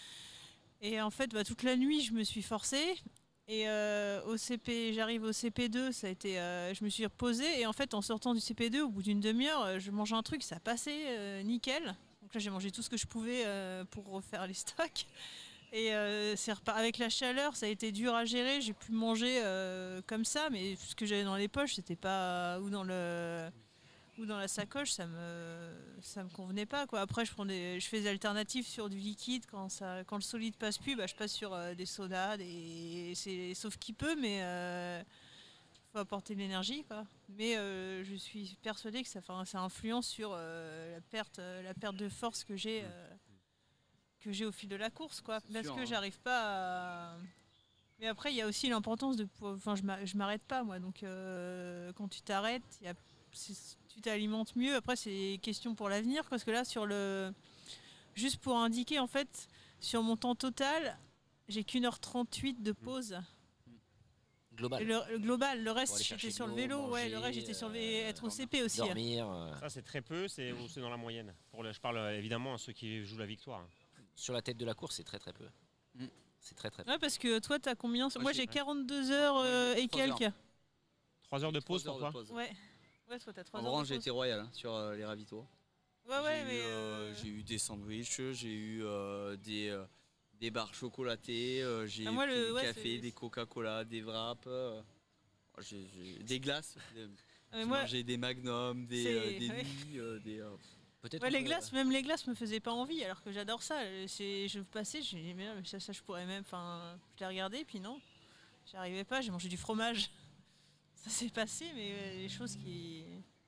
Et en fait, bah, toute la nuit, je me suis forcée. Et euh, au C P, j'arrive au C P deux, ça a été, euh, je me suis reposée. Et en fait, en sortant du C P deux, au bout d'une demi-heure, euh, je mange un truc, ça passait euh, nickel. Donc là, j'ai mangé tout ce que je pouvais euh, pour refaire les stocks. Et euh, c'est repar- avec la chaleur, ça a été dur à gérer. J'ai pu manger euh, comme ça, mais ce que j'avais dans les poches, c'était pas ou dans le ou dans la sacoche, ça me ça me convenait pas quoi. Après je prends des, je fais des alternatives sur du liquide quand ça quand le solide passe plus, bah, je passe sur euh, des sodas, des c'est sauf qui peut, mais euh, faut apporter de l'énergie quoi. Mais euh, je suis persuadée que ça enfin, ça influence sur euh, la perte euh, la perte de force que j'ai euh, que j'ai au fil de la course quoi, C'est parce sûr, que hein. j'arrive pas à... Mais après il y a aussi l'importance de pouvoir- enfin je m'a- je m'arrête pas moi, donc euh, quand tu t'arrêtes, il y a c'est- tu t'alimentes mieux. Après, c'est question pour l'avenir, parce que là, sur le, juste pour indiquer, en fait, sur mon temps total, j'ai qu'une heure trente-huit de pause. Global. Et le, le global, le Pour reste, aller j'étais chercher sur de le l'eau, vélo, ouais, le manger, reste, j'étais sur le vé- euh, être au C P aussi. Dormir. euh, Ça, c'est très peu, c'est ou c'est dans la moyenne. Pour le- je parle euh, évidemment à ceux qui jouent la victoire. Sur la tête de la course, c'est très très peu. Mm. C'est très très peu. Ouais, parce que toi, t'as combien? Moi, j'ai- j'ai quarante-deux heures euh, Moi, j'ai et trois heures. quelques. Trois heures de pause Trois pour heures toi? de pause. Ouais. Ouais, toi, t'as trois En heures. revanche, de j'ai pause. été royal hein, sur euh, les ravitaux. Ouais, ouais, j'ai, mais. eu, euh, euh, j'ai eu des sandwichs, j'ai eu euh, des, euh, des barres chocolatées, euh, j'ai Ah, moi, pris le- des ouais, cafés, c'est- des Coca-Cola, des wraps, euh, j'ai- j'ai- des glaces. des- ah, mais j'ai moi, mangé des magnums, des, c'est- euh, des ouais. nuits, euh, des. euh, Peut-être Ouais, on les peut, glaces, même les glaces me faisaient pas envie, alors que j'adore ça. C'est, je passais, j'ai dit mais, non, mais ça, ça, je pourrais même. Enfin, je l'ai regardé, puis non, j'y arrivais pas. J'ai mangé du fromage. Ça s'est passé, mais euh, les choses qui.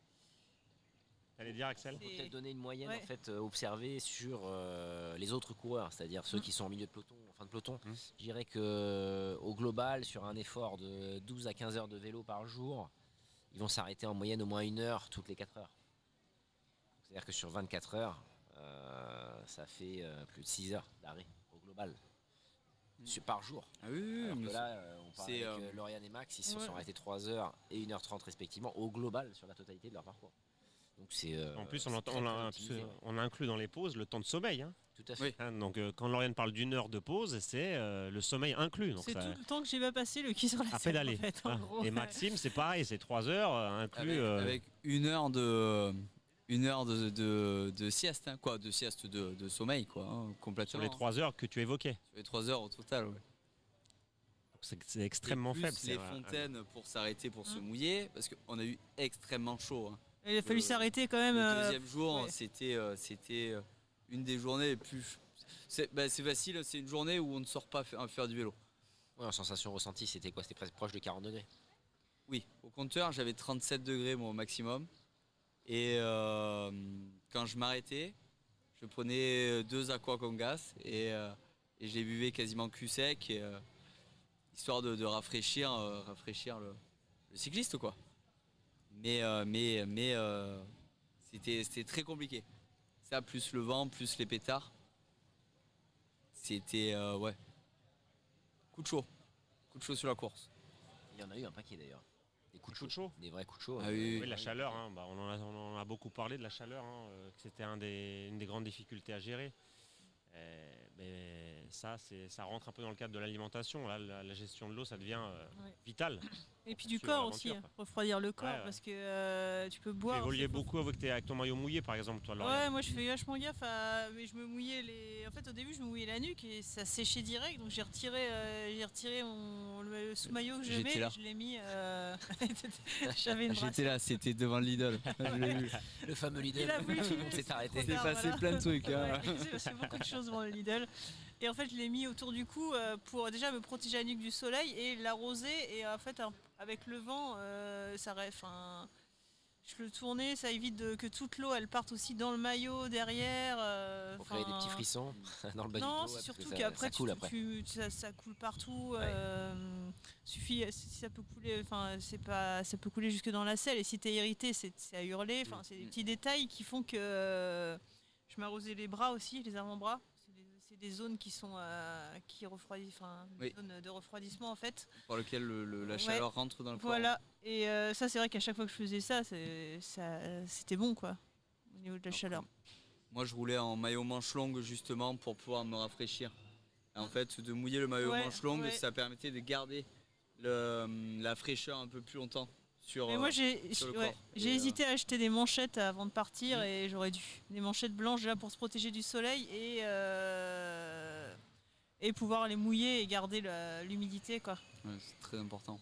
T'allais dire, Axel? On peut c'est- peut-être donner une moyenne Ouais. en fait euh, observée sur euh, les autres coureurs, c'est-à-dire ceux Mm. qui sont en milieu de peloton, en fin de peloton. Mm. Je dirais que euh, au global, sur un effort de douze à quinze heures de vélo par jour, ils vont s'arrêter en moyenne au moins une heure toutes les quatre heures. C'est-à-dire que sur vingt-quatre heures, euh, ça fait euh, plus de six heures d'arrêt au global. Mm. Sur- par jour. Ah oui, oui, Alors mais que là, euh, on parle c'est, avec euh, euh, Lauriane et Max, ils se ouais. sont arrêtés trois heures et une heure trente respectivement au global sur la totalité de leur parcours. Donc c'est. euh, En plus, on, c'est entend- très on, peu a, utilisé, ouais. on inclut dans les pauses le temps de sommeil. Hein. Tout à fait. Oui. Hein, donc euh, quand Lauriane parle d'une heure de pause, c'est euh, le sommeil inclus. Donc C'est ça, tout le temps que j'ai pas passé le cul sur la à selle, pédaler. en fait, en hein. gros. Et Maxime, c'est pareil, c'est trois heures euh, inclus. Avec, euh, avec une heure de une heure de, de, de sieste, hein, quoi, de sieste de, de sommeil, quoi, hein, complètement. sur les trois heures que tu évoquais. Sur les trois heures au total, ouais. Donc C'est c'est extrêmement Et plus faible. c'est les vrai. fontaines pour s'arrêter, pour se Hein. mouiller, parce qu'on a eu extrêmement chaud. hein. Il a fallu Euh, s'arrêter quand même. Le euh, deuxième jour, ouais. c'était euh, c'était euh, une des journées les plus. C'est bah, c'est facile, c'est une journée où on ne sort pas faire, faire du vélo. Ouais, en sensation ressentie, c'était quoi? C'était presque proche de quarante degrés. Oui, au compteur, j'avais trente-sept degrés moi, au maximum. Et euh, quand je m'arrêtais, je prenais deux aqua con gas et, euh, et j'ai buvais quasiment cul sec, et, euh, histoire de, de rafraîchir, euh, rafraîchir le, le cycliste, quoi. Mais, euh, mais, mais euh, c'était c'était très compliqué. Ça, plus le vent, plus les pétards. C'était, euh, ouais, coup de chaud. Coup de chaud sur la course. Il y en a eu un paquet d'ailleurs. Des coups de Coup de chaud. chaud. Des vrais coups de chaud. Ah hein. oui, Oui, la chaleur, hein, bah, on, en a, on en a beaucoup parlé de la chaleur, hein, euh, que c'était un des, une des grandes difficultés à gérer. Euh, mais ça, c'est- ça rentre un peu dans le cadre de l'alimentation. Là, la, la gestion de l'eau, ça devient euh, Ouais. vital. Et puis du sur corps l'aventure, aussi, quoi. refroidir le corps Ouais, ouais. parce que euh, tu peux Tu boire. évoluais c'est- beaucoup avec, tes- avec ton maillot mouillé, par exemple, toi, Lauriane. Ouais, moi je fais vachement gaffe à. Mais je me mouillais les. En fait, au début, je me mouillais la nuque et ça séchait direct. Donc j'ai retiré, euh, j'ai retiré mon... le sous-maillot que je J'étais mets. là. Et je l'ai mis. euh, J'avais une J'étais brassière. là, c'était devant le Lidl. Je l'ai vu. Le fameux Lidl. Il a voulu Tout le monde s'est arrêté. C'est passé plein de trucs, hein. Ouais, il s'est passé beaucoup de choses devant le Lidl. Et en fait, je l'ai mis autour du cou euh, pour déjà me protéger la nuque du soleil et l'arroser. Et en fait, un- avec le vent, euh, ça reste. Enfin, je le tournais, ça évite de- que toute l'eau elle parte aussi dans le maillot derrière. euh, Pour créer des enfin, petits frissons dans le bas Non, du dos. c'est ouais, parce surtout que ça- qu'après ça tu- coule tu- après. tu- ça, ça coule partout. Ouais. euh, suffit si ça peut couler, enfin c'est pas, ça peut couler jusque dans la selle. Et si t'es irrité, c'est c'est à hurler. Enfin, c'est des Mm. petits détails qui font que euh, je m'arrosais les bras aussi, les avant-bras. C'est des, c'est des zones qui sont euh, qui refroidissent, enfin des Oui. zones de refroidissement en fait. Par lequel le- le- la Ouais. chaleur rentre dans le corps. Voilà. Et euh, ça, c'est vrai qu'à chaque fois que je faisais ça, c'est- ça c'était bon quoi, au niveau de la Alors, chaleur. Moi, je roulais en maillot manche longue justement pour pouvoir me rafraîchir. Et en fait, de mouiller le maillot Ouais, manche longue, ouais. ça permettait de garder le- la fraîcheur un peu plus longtemps sur. Mais euh, moi j'ai sur le ouais, corps. j'ai Et, euh, hésité à acheter des manchettes avant de partir Mhm. et j'aurais dû. Des manchettes blanches là pour se protéger du soleil et, euh, et pouvoir les mouiller et garder la- l'humidité quoi. ouais, c'est très important.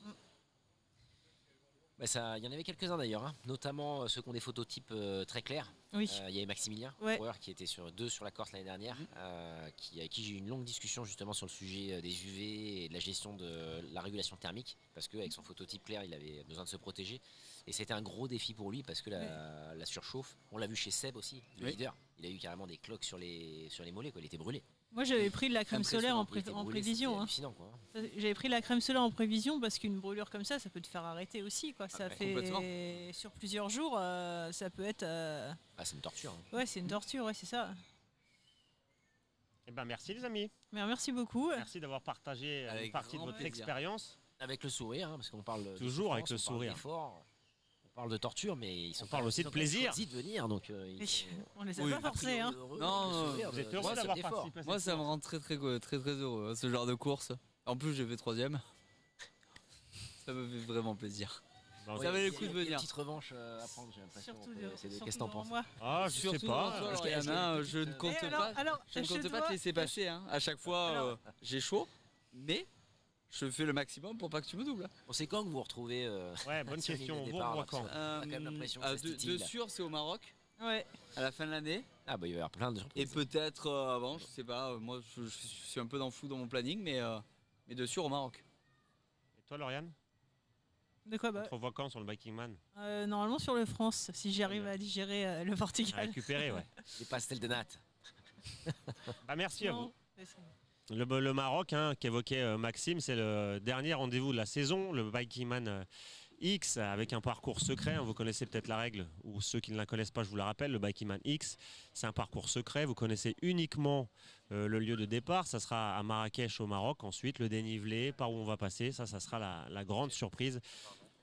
Bah, ça- il y en avait quelques-uns d'ailleurs, hein, notamment euh, ceux qui ont des phototypes euh, très clairs. Oui. Euh, Il y avait Maximilien, Ouais. coureur, qui était sur deux sur la Corse l'année dernière, Mhm. euh, qui, avec qui j'ai eu une longue discussion justement sur le sujet euh, des U V et de la gestion de la régulation thermique, parce qu'avec son phototype clair, il avait besoin de se protéger. Et c'était un gros défi pour lui, parce que la, la surchauffe, on l'a vu chez Seb aussi, le Oui. leader, il a eu carrément des cloques sur les, sur les mollets, quoi. Il était brûlé. Moi j'avais pris de la crème solaire en, Impressionnant, il pré- était en brûlé, prévision. c'était hein. hallucinant, quoi. J'avais pris la crème solaire en prévision parce qu'une brûlure comme ça, ça peut te faire arrêter aussi quoi. Ça ouais, complètement. fait sur plusieurs jours, euh, ça peut être. euh, Ah, c'est une torture. hein. Ouais, c'est une torture, ouais, c'est ça. Eh ben, merci les amis. Mais merci beaucoup. Merci d'avoir partagé euh, une Avec partie de grand votre plaisir. expérience. Avec le sourire, hein, parce qu'on parle de Toujours avec souffrance, le on parle sourire. d'effort, on parle de torture, mais ils sont On parle pas- aussi ils de ont pas plaisir. choisi de venir, donc euh, ils Mais sont on les a Oui, pas a forcés. Hein. heureux Non, avec le non, sourire Vous de- êtes de heureux cet d'avoir effort. participé à cette Moi, ça me course. rend très très très très, très heureux hein, ce genre de course. En plus, j'ai fait troisième. Ça me fait vraiment plaisir. Bon, Ça valait il y le a- coup de il y a une venir. petite revanche euh, à prendre, j'ai l'impression. Surtout, entre de- ces deux. surtout Qu'est-ce que t'en devant penses? moi. Ah, je sais Surtout pas. devant toi, Est-ce qu'il y a- est-ce qu'il y a Lauriana, une je ne petite, compte Et pas, alors, alors, je ne chez compte pas toi, te laisser passer. Hein. À chaque fois, Alors- euh, j'ai chaud, mais je fais le maximum pour pas que tu me doubles. On sait quand que vous vous retrouvez euh, Ouais, bonne sur la ligne question. de On vous départ, revoit là, quand parce qu'on a quand même l'impression que ah, ça de, se de titille, là. sûr, c'est au Maroc Ouais. à la fin de l'année. Ah bah il va y avoir plein de gens. Et peut-être euh, avant, je sais pas. euh, Moi, je, je suis un peu dans le flou dans mon planning, mais, euh, mais de sûr au Maroc. Et toi, Lauriane? De quoi On bah, te revoit quand sur le Biking Man? euh, Normalement sur le France, si j'arrive à digérer euh, le À Portugal. récupérer, ouais. Les pastels de natte. Bah, merci à vous. Non, mais c'est- Le, le Maroc, hein, qu'évoquait euh, Maxime, c'est le dernier rendez-vous de la saison, le Biking Man euh, X, avec un parcours secret. hein. Vous connaissez peut-être la règle, ou ceux qui ne la connaissent pas, je vous la rappelle. Le Biking Man X, c'est un parcours secret. Vous connaissez uniquement euh, le lieu de départ. Ça sera à Marrakech, au Maroc. Ensuite, le dénivelé, par où on va passer. Ça, ça sera la, la grande surprise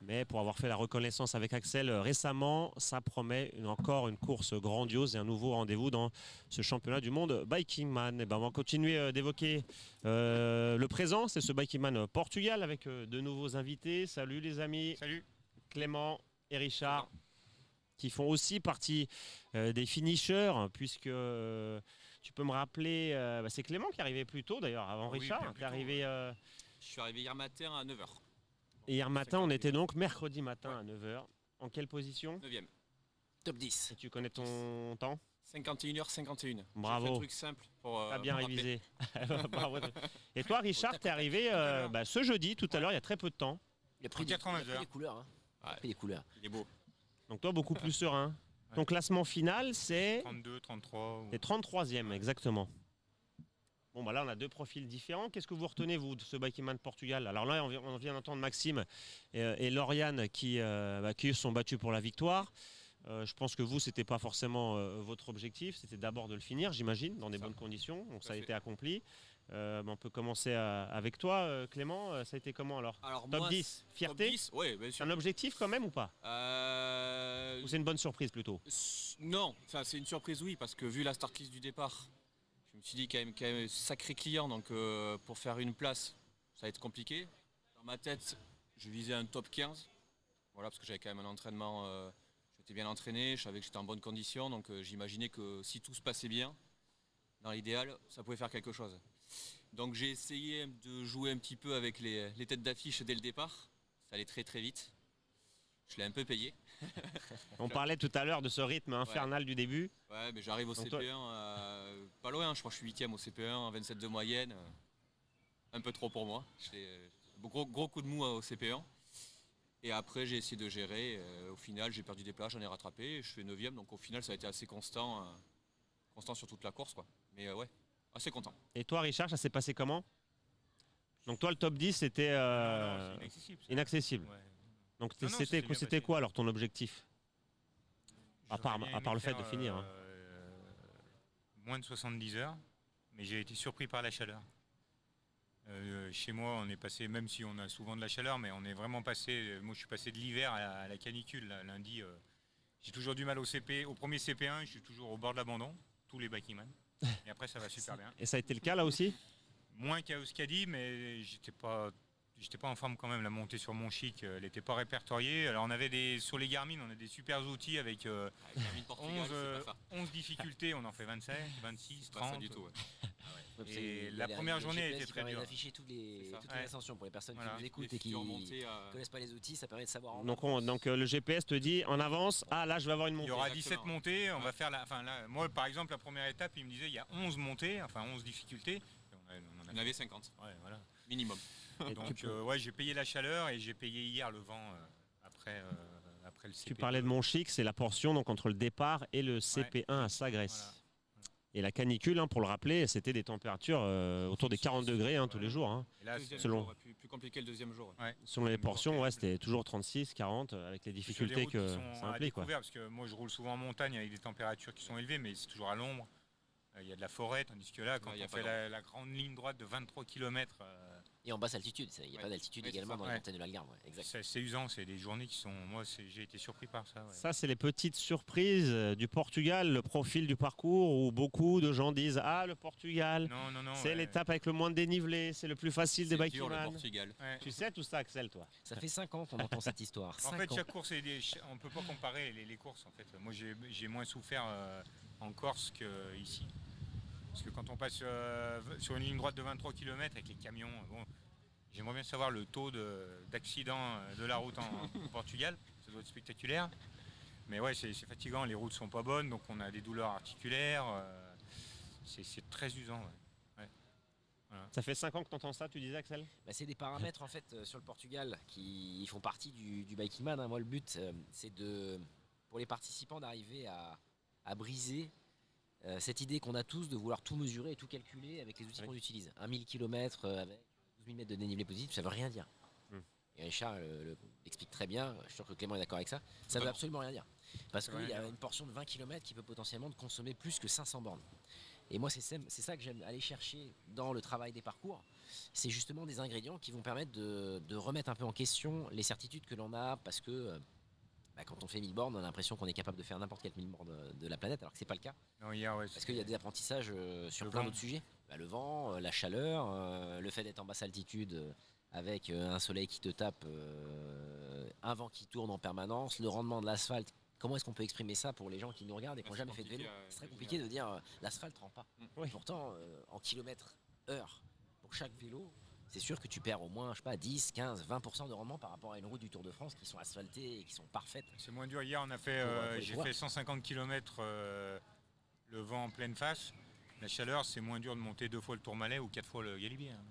Mais pour avoir fait la reconnaissance avec Axel euh, récemment, ça promet une- encore une course grandiose et un nouveau rendez-vous dans ce championnat du monde Biking Man. Et ben, on va continuer euh, d'évoquer euh, le présent. C'est ce Biking Man Portugal avec euh, de nouveaux invités. Salut les amis. Salut. Clément et Richard, qui font aussi partie euh, des finishers, puisque euh, tu peux me rappeler, euh, bah, c'est Clément qui est arrivé plus tôt d'ailleurs, avant Oui, Richard. bien Tu plus es tôt, arrivé euh, Je suis arrivé hier matin à neuf heures. et hier matin, on cinquante était minutes. donc mercredi matin à neuf heures. En quelle position? neuvième. Top dix. Et tu connais ton temps? cinquante et une heures cinquante et une. Bravo. J'ai fait un truc simple pour. euh, T'as bien me rappeler. révisé. Bravo. Et toi Richard, tu es arrivé euh, bah, ce jeudi, tout à l'heure, il y a très peu de temps. Il a pris En des, quatre-vingts il a pris heures. des couleurs. Hein. Il a Ouais. pris des couleurs. Il est beau. Donc toi, beaucoup plus serein. Ouais. Ton classement final, c'est... trente-deux, trente-trois. ou- T'es trente-troisième, exactement. Bon, bah là, on a deux profils différents. Qu'est-ce que vous retenez, vous, de ce Biking Man Portugal? Alors là, on vient, on vient d'entendre Maxime et, et Lauriane qui, euh, bah, qui se sont battus pour la victoire. Euh, je pense que vous, c'était pas forcément euh, votre objectif. C'était d'abord de le finir, j'imagine, dans des Ça. bonnes conditions. Donc Tout ça à a fait. été accompli. Euh, bah, on peut commencer à- avec toi, euh, Clément. Euh, Ça a été comment alors? Alors, Top moi, dix, top fierté? dix, ouais, bien C'est sûr. un objectif quand même ou pas? Euh, Ou c'est une bonne surprise plutôt? s- Non, enfin, c'est une surprise, oui, parce que vu la start list du départ, je me suis dit quand même, quand même sacré client, donc euh, pour faire une place, ça va être compliqué. Dans ma tête, je visais un top quinze, voilà, parce que j'avais quand même un entraînement, euh, j'étais bien entraîné, je savais que j'étais en bonne condition, donc euh, j'imaginais que si tout se passait bien, dans l'idéal, ça pouvait faire quelque chose. Donc j'ai essayé de jouer un petit peu avec les, les têtes d'affiche dès le départ, ça allait très très vite. Je l'ai un peu payé. On parlait tout à l'heure de ce rythme infernal du début. Ouais, mais j'arrive au Donc C toi- P un, euh, pas loin, je crois que je suis huitième au C P un, vingt-sept de moyenne. euh, Un peu trop pour moi. J'étais, euh, gros, gros coup de mou euh, au C P un. Et après, j'ai essayé de gérer. euh, au final, j'ai perdu des places, j'en ai rattrapé. Je fais neuvième, donc au final, ça a été assez constant, euh, constant sur toute la course, quoi. Mais euh, ouais, assez content. Et toi, Richard, ça s'est passé comment? Donc toi, le top dix, c'était Non, euh, non, c'est inaccessible. ça. inaccessible. Ouais. Donc Non, non, ça c'était s'est quoi, bien c'était passé. quoi alors ton objectif? À part- J'aurais bien à part aimé le fait de faire, finir, hein. euh, moins de soixante-dix heures, mais j'ai été surpris par la chaleur. Euh, chez moi, on est passé, même si on a souvent de la chaleur, mais on est vraiment passé. Moi, je suis passé de l'hiver à, la- à la canicule. Là, lundi, euh, j'ai toujours du mal au C P. Au premier C P un, je suis toujours au bord de l'abandon, tous les Bikingman. Et après, ça va super bien. Et ça a été le cas là aussi? Moins qu'à Euskadi, mais j'étais pas, j'étais pas en forme quand même. La montée sur mon chic, elle n'était pas répertoriée. Alors on avait des, sur les Garmin, on a des super outils avec euh, Avec Garmin Portugal, onze, c'est euh, pas ça. onze difficultés, on en fait vingt-cinq, vingt-six, C'est pas ça trente. du tout. ouais. Ouais, Et c'est- il y a la les- première les journée G P S était qui très permet dure. d'afficher toutes les, C'est ça. toutes Ouais. les ascensions pour les personnes Voilà. qui nous Les écoutent et qui futures montées, euh, ne connaissent pas les outils, ça permet de savoir. en Donc, on- avance. donc euh, le G P S te dit en avance, ah là je vais avoir une Il y montée. aura Exactement. dix-sept montées, on Ouais. va faire la. Enfin là, moi par exemple, la première étape, il me disait il y a onze montées, enfin onze difficultés. Et on a- on en a Il y en avait cinquante, fait- ouais, voilà. minimum. Et Donc tu, peux- euh, ouais, j'ai payé la chaleur et j'ai payé hier le vent euh, après, euh, après le C P deux. tu parlais de mon chic, c'est la portion donc entre le départ et le C P un à Sagresse. Voilà. Et la canicule, hein, pour le rappeler, c'était des températures euh, autour des quarante degrés hein, tous les jours. hein. Et là, Deuxième c'est- selon- jour, ouais, plus, plus compliqué le deuxième jour. ouais. ouais. Selon les Deuxième jour, portions, ouais, terrible. c'était toujours trente-six, quarante euh, avec les Sur des difficultés routes que qui sont ça à implique. Quoi. découvert, parce que moi je roule souvent en montagne avec des températures qui sont élevées, mais c'est toujours à l'ombre. Euh, Il y a de la forêt, tandis que là, quand Ouais, il y a on pas fait d'ombre. la, la grande ligne droite de vingt-trois kilomètres, Et en basse altitude, ça, il n'y a Ouais. pas d'altitude Ouais, c'est également ça. dans les Ouais. montagnes de l'Algarve. Ouais, exact. c'est c'est usant, c'est des journées qui sont. Moi, c'est- j'ai été surpris par ça. ouais. Ça, c'est les petites surprises euh, du Portugal, le profil du parcours où beaucoup de gens disent ah le Portugal, Non, non, non. c'est ouais. l'étape avec le moins de dénivelé, c'est le plus facile des C'est dur le bikeman. Portugal. Ouais. Tu sais tout ça, Axel, toi? Ça fait cinq ans qu'on entend cette histoire. En Cinq fait, ans. chaque course, est des- on ne peut pas comparer les, les courses. En fait. Moi, j'ai j'ai moins souffert euh, en Corse qu'ici. Parce que quand on passe euh, sur une ligne droite de vingt-trois kilomètres avec les camions, bon, j'aimerais bien savoir le taux de- d'accident euh, de la route en, au Portugal. Ça doit être spectaculaire. Mais ouais, c'est c'est fatigant, les routes sont pas bonnes, donc on a des douleurs articulaires. euh, c'est c'est très usant. ouais. Ça fait cinq ans que tu entends ça, tu disais, Axel? Bah, c'est des paramètres en fait euh, sur le Portugal qui font partie du, du Biking Man, hein. Moi, le but, euh, c'est de, pour les participants d'arriver à, à briser euh, cette idée qu'on a tous de vouloir tout mesurer et tout calculer avec les outils Oui. qu'on utilise. Un mille kilomètres avec douze mille mètres de dénivelé positif, ça veut rien dire. Hmm. Et Richard euh, le- l'explique très bien, je suis sûr que Clément est d'accord avec ça. Ça veut Totalement. absolument rien dire. Parce Ça qu'il veut y a rien dire. une portion de vingt kilomètres qui peut potentiellement te consommer plus que cinq cents bornes. Et moi, c'est c'est ça que j'aime aller chercher dans le travail des parcours. C'est justement des ingrédients qui vont permettre de, de remettre un peu en question les certitudes que l'on a, parce que euh, bah, quand on fait mille bornes, on a l'impression qu'on est capable de faire n'importe quelle mille bornes de, de la planète, alors que c'est pas le cas. Non, hier, ouais, Parce qu'il y a des apprentissages euh, sur Le plein vent. d'autres sujets. Bah, le vent, euh, la chaleur, euh, le fait d'être en basse altitude euh, avec euh, un soleil qui te tape, euh, un vent qui tourne en permanence, le rendement de l'asphalte. Comment est-ce qu'on peut exprimer ça pour les gens qui nous regardent et qui n'ont Ouais, jamais c'est fait de vélo? compliqué à C'est très définir. compliqué de dire euh, l'asphalte rend pas. Mm. Oui. Pourtant, euh, en kilomètres heure, pour chaque vélo, c'est sûr que tu perds au moins, je sais pas, dix, quinze, vingt pour cent de rendement par rapport à une route du Tour de France qui sont asphaltées et qui sont parfaites. C'est moins dur. Hier, on a fait, Pour, euh, pour les j'ai pouvoirs. fait cent cinquante kilomètres, euh, le vent en pleine face. La chaleur, c'est moins dur de monter deux fois le Tourmalet ou quatre fois le Galibier. hein.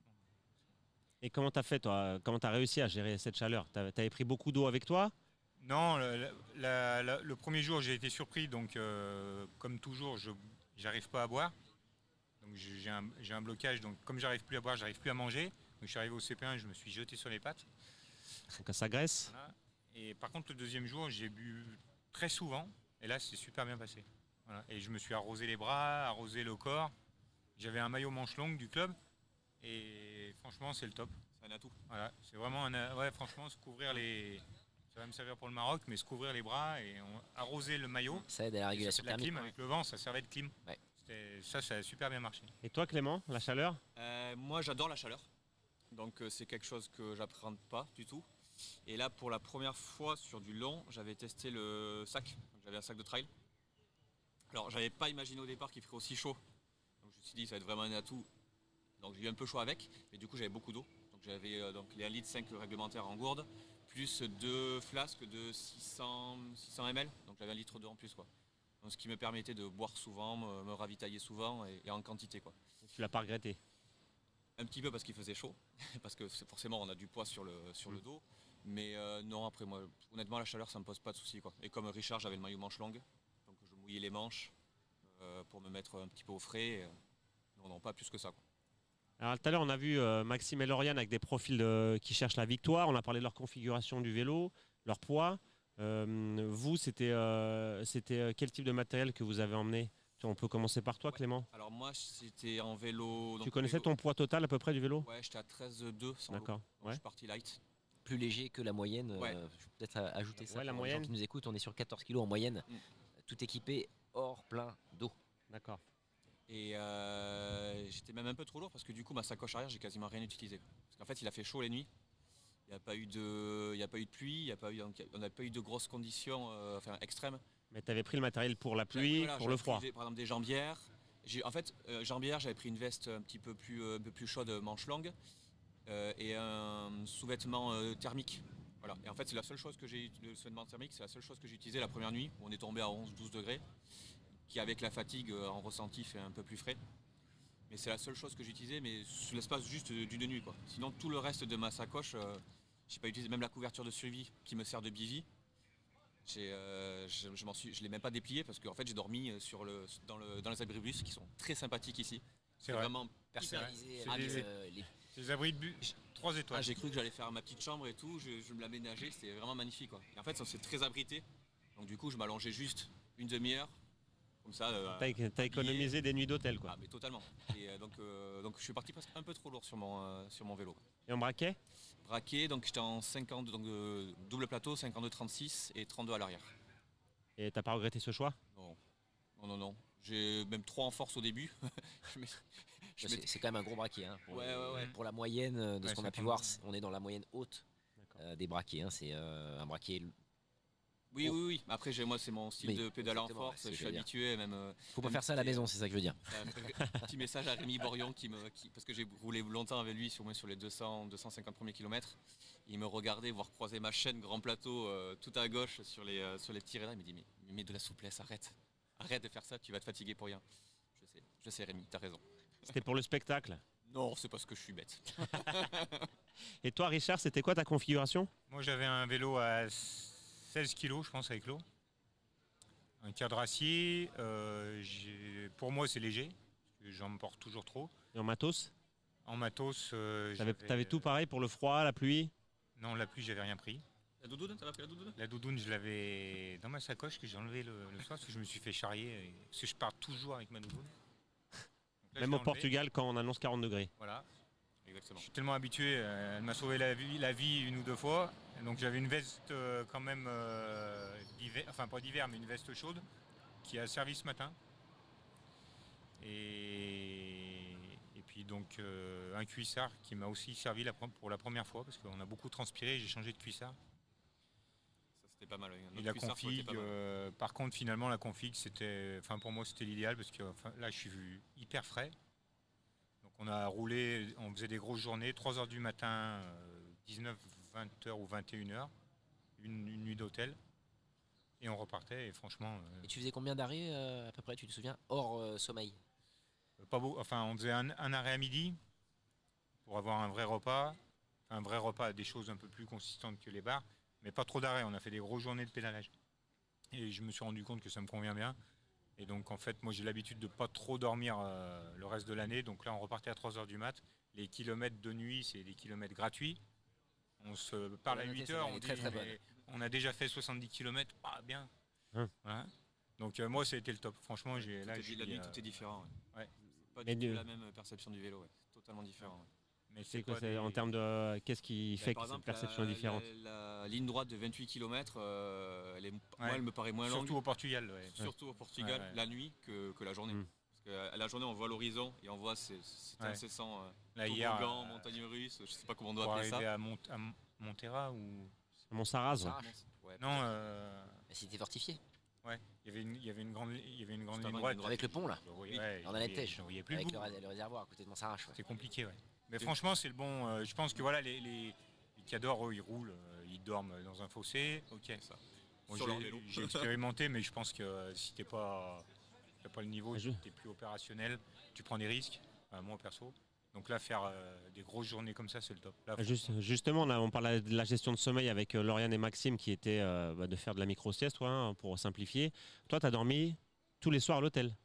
Et comment t'as fait, toi? Comment t'as réussi à gérer cette chaleur? T'avais t'avais pris beaucoup d'eau avec toi? Non, le, la- la- le premier jour, j'ai été surpris. Donc, euh, comme toujours, je j'arrive pas à boire. Donc, j'ai j'ai un, j'ai un blocage. Donc, comme j'arrive plus à boire, j'arrive plus à manger. Donc, je suis arrivé au C P un, je me suis jeté sur les pattes. Donc ça graisse. Voilà. Et par contre, le deuxième jour, j'ai bu très souvent. Et là, c'est super bien passé. Voilà. Et je me suis arrosé les bras, arrosé le corps. J'avais un maillot manche longue du club. Et franchement, c'est le top. C'est un atout. Voilà. C'est vraiment un. a- Ouais, franchement, se couvrir les. Ça va me servir pour le Maroc, mais se couvrir les bras et on- arroser le maillot. Ça aide à la Et ça fait régulation de la thermique. clim avec le vent, ça servait de clim. Ouais. C'était- Ça, ça a super bien marché. Et toi, Clément, la chaleur? Euh, moi, j'adore la chaleur. Donc, euh, c'est quelque chose que j'appréhende pas du tout. Et là, pour la première fois sur du long, j'avais testé le sac. Donc, J'avais un sac de trail. Alors, j'avais pas imaginé au départ qu'il ferait aussi chaud. Donc, je me suis dit, ça va être vraiment un atout. Donc, j'ai eu un peu chaud avec. Mais du coup, j'avais beaucoup d'eau. Donc, j'avais euh, donc, les un litre cinq réglementaires en gourde, plus deux flasques de six cents, six cents millilitres. Donc, j'avais un litre d'eau en plus, quoi. Donc, ce qui me permettait de boire souvent, me, me ravitailler souvent et, et en quantité, quoi. Tu l'as pas regretté? Un petit peu parce qu'il faisait chaud, parce que c'est- forcément on a du poids sur le, sur le dos. Mais euh, non, après moi, honnêtement, la chaleur ça me pose pas de soucis, quoi. Et comme Richard, j'avais le maillot manche longue, donc je mouillais les manches euh, pour me mettre un petit peu au frais. et, euh, non, non, pas plus que ça, quoi. Alors tout à l'heure, on a vu euh, Maxime et Lauriane avec des profils de- qui cherchent la victoire. On a parlé de leur configuration du vélo, leur poids. Euh, vous, c'était euh, c'était euh, quel type de matériel que vous avez emmené? On peut commencer par toi, Ouais. Clément. Alors moi, j'étais en vélo. Tu donc, connaissais vélo- ton poids total à peu près du vélo? Ouais, j'étais à treize deux sans l'eau. D'accord. Donc, Je Ouais. suis parti light. Plus léger que la moyenne. euh, Ouais. je vais peut-être euh, ajouter ça Ouais, la pour les moyenne. gens qui nous écoutent. On est sur quatorze kilos en moyenne, Mm. tout équipé, hors plein d'eau. D'accord. Et euh, j'étais même un peu trop lourd parce que du coup, ma sacoche arrière, j'ai quasiment rien utilisé. Parce qu'en fait, il a fait chaud les nuits. Il n'y a pas eu de, il y a pas eu de pluie, il y a pas eu, on n'a pas eu de grosses conditions euh, enfin, extrêmes. Mais tu avais pris le matériel pour la pluie, Voilà, pour j'avais le froid. pris des- par exemple des jambières. J'ai- En fait, euh, jambières, j'avais pris une veste un petit peu plus, euh, un peu plus chaude, manche longue, euh, et un sous-vêtement euh, thermique. Voilà. Et en fait, c'est la seule chose que j'ai, le sous-vêtement thermique, c'est la seule chose que j'ai utilisé la première nuit où on est tombé à onze douze degrés, qui avec la fatigue euh, en ressenti fait un peu plus frais. Mais c'est la seule chose que j'ai utilisée, mais sous l'espace juste d'une nuit, quoi. Sinon, tout le reste de ma sacoche, euh, j'ai pas utilisé, même la couverture de survie qui me sert de bivy. J'ai, euh, je je m'en suis, je l'ai même pas déplié parce qu'en fait j'ai dormi sur le, dans, le, dans les abribus qui sont très sympathiques ici. C'est vrai. Vraiment. Personnalisé C'est avec des- euh, les Les abris de bus, trois Ah, étoiles. j'ai cru que j'allais faire ma petite chambre et tout, je, je me l'aménageais, c'était vraiment magnifique, quoi. Et en fait, ça, c'est très abrité. Donc du coup, je m'allongeais juste une demi-heure, comme ça. euh, T'as éc- t'as économisé des nuits d'hôtel, quoi. Ah, mais totalement. Et euh, donc, euh, donc je suis parti presque un peu trop lourd sur mon, euh, sur mon vélo. Et en braquet? Braqué, donc j'étais en cinquante, donc euh, double plateau, cinquante-deux trente-six et trente-deux à l'arrière. Et t'as pas regretté ce choix? Non, non, non, non. J'ai même trop en force au début. je m'ai- je C'est m'étais- c'est quand même un gros braquet. hein, pour, Ouais, les- ouais, ouais. pour la moyenne euh, de Ouais, ce qu'on a pu cinquante. voir, c'est- on est dans la moyenne haute D'accord. euh, des braquets. hein, C'est euh, un braquet. Oui, oui, oui. Après, j'ai- moi, c'est mon style Oui, de pédale en exactement, force. c'est ce Je que suis je veux dire. habitué, même. euh, Faut pas même faire ça à la si, maison, c'est ça que je veux dire. Un petit message à Rémi Borion qui me, qui- parce que j'ai roulé longtemps avec lui, sur, au moins sur les deux cents, deux cent cinquante premiers kilomètres. Il me regardait voir croiser ma chaîne grand plateau euh, tout à gauche sur les, euh, sur les petits radars. Il me dit mais, mais mets de la souplesse, arrête, arrête de faire ça, tu vas te fatiguer pour rien. Je sais, je sais Rémi, t'as raison. C'était pour le spectacle. Non, c'est parce que je suis bête. Et toi, Richard, c'était quoi ta configuration? Moi, j'avais un vélo à seize kilos, je pense, avec l'eau. Un cadre acier. euh, j'ai- pour moi, c'est léger. parce que J'en me porte toujours trop. Et en matos? En matos, euh, T'avais j'avais, t'avais tout euh, pareil pour le froid, la pluie? Non, la pluie, j'avais rien pris. La doudoune, t'as pas pris la doudoune? La doudoune, je l'avais dans ma sacoche que j'ai enlevée le, le soir parce que je me suis fait charrier. et- Parce que je pars toujours avec ma doudoune. je Même l'ai au enlevé. Portugal quand on annonce quarante degrés. Voilà. Exactement. Je suis tellement habitué, euh, elle m'a sauvé la vie, la vie une ou deux fois. Et donc j'avais une veste euh, quand même euh, d'hiver, enfin pas d'hiver, mais une veste chaude qui a servi ce matin. Et, et puis donc euh, un cuissard qui m'a aussi servi la, pour la première fois parce qu'on a beaucoup transpiré, j'ai changé de cuissard. Ça c'était pas mal. Oui. Et Notre la cuissard, ça aurait été config, pas mal. euh, par contre finalement la config c'était, enfin pour moi c'était l'idéal parce que enfin, là je suis hyper frais. Donc on a roulé, on faisait des grosses journées, trois heures du matin, euh, dix-neuf, vingt heures ou vingt et une heures, une, une nuit d'hôtel. Et on repartait et franchement, euh, Et tu faisais combien d'arrêts euh, à peu près, tu te souviens, hors euh, sommeil? pas beau. Enfin on faisait un, un arrêt à midi pour avoir un vrai repas. Un vrai repas, des choses un peu plus consistantes que les bars, mais pas trop d'arrêts. On a fait des grosses journées de pédalage. Et je me suis rendu compte que ça me convient bien. Et donc en fait, moi j'ai l'habitude de pas trop dormir euh, le reste de l'année. Donc là, on repartait à trois heures du mat. Les kilomètres de nuit, c'est des kilomètres gratuits. On se parle à Ouais, huit c'est heures, vrai, elle on est dit très, très mais on a déjà fait soixante-dix kilomètres, ah bien. Hein. Voilà. Donc euh, moi, ça a été le top. Franchement, j'ai Tout là, est- je la suis, nuit, euh, tout est différent. Ouais. ouais. C'est pas Mais du tout du- la même perception du vélo. Ouais. C'est totalement différent. Ouais. mais C'est quoi pas c'est des- en termes de qu'est-ce qui Bah, fait par que cette exemple, perception la, est différente? La, la ligne droite de vingt-huit kilomètres, euh, elle est, moi, Ouais. elle me paraît moins longue. Surtout au Portugal. Ouais. Surtout au Portugal, Ouais, ouais. la nuit que, que la journée. Mm. Parce qu'à la journée, on voit l'horizon et on voit c'est c'est Ouais. incessant. Euh, Là hier, toboggan, euh, montagne russe, je sais pas comment on doit pour appeler arriver ça. à, Mont à Mon- Montera ou Montsaraz, ouais. Ça arrache. Ouais, non. Euh... La cité fortifiée. Ouais, il y avait une, il y avait une grande, il y avait une grande C'était ligne avant droite. une droite. Avec le pont là, Je voyais- Oui, ouais, en je allée de voyais- Tège. je voyais plus le avec bout. le, le réservoir à côté de Montsarache. Ouais. C'est compliqué, ouais. Mais C'est- franchement, c'est le bon. euh, je pense que voilà, les, les, les cadors, eux, ils roulent, euh, ils dorment dans un fossé. Ok. C'est ça. Moi, Sur leur j'ai vélo. j'ai expérimenté, mais je pense que euh, si t'es pas, t'as pas le niveau, Je- t'es plus opérationnel, tu prends des risques. Enfin, moi perso. Donc là, faire euh, des grosses journées comme ça, c'est le top. Là, Juste- franchement, justement, on, a- on parlait de la gestion de sommeil avec euh, Lauriane et Maxime qui était euh, bah, de faire de la micro-sieste, toi, hein, pour simplifier. Toi, tu as dormi tous les soirs à l'hôtel.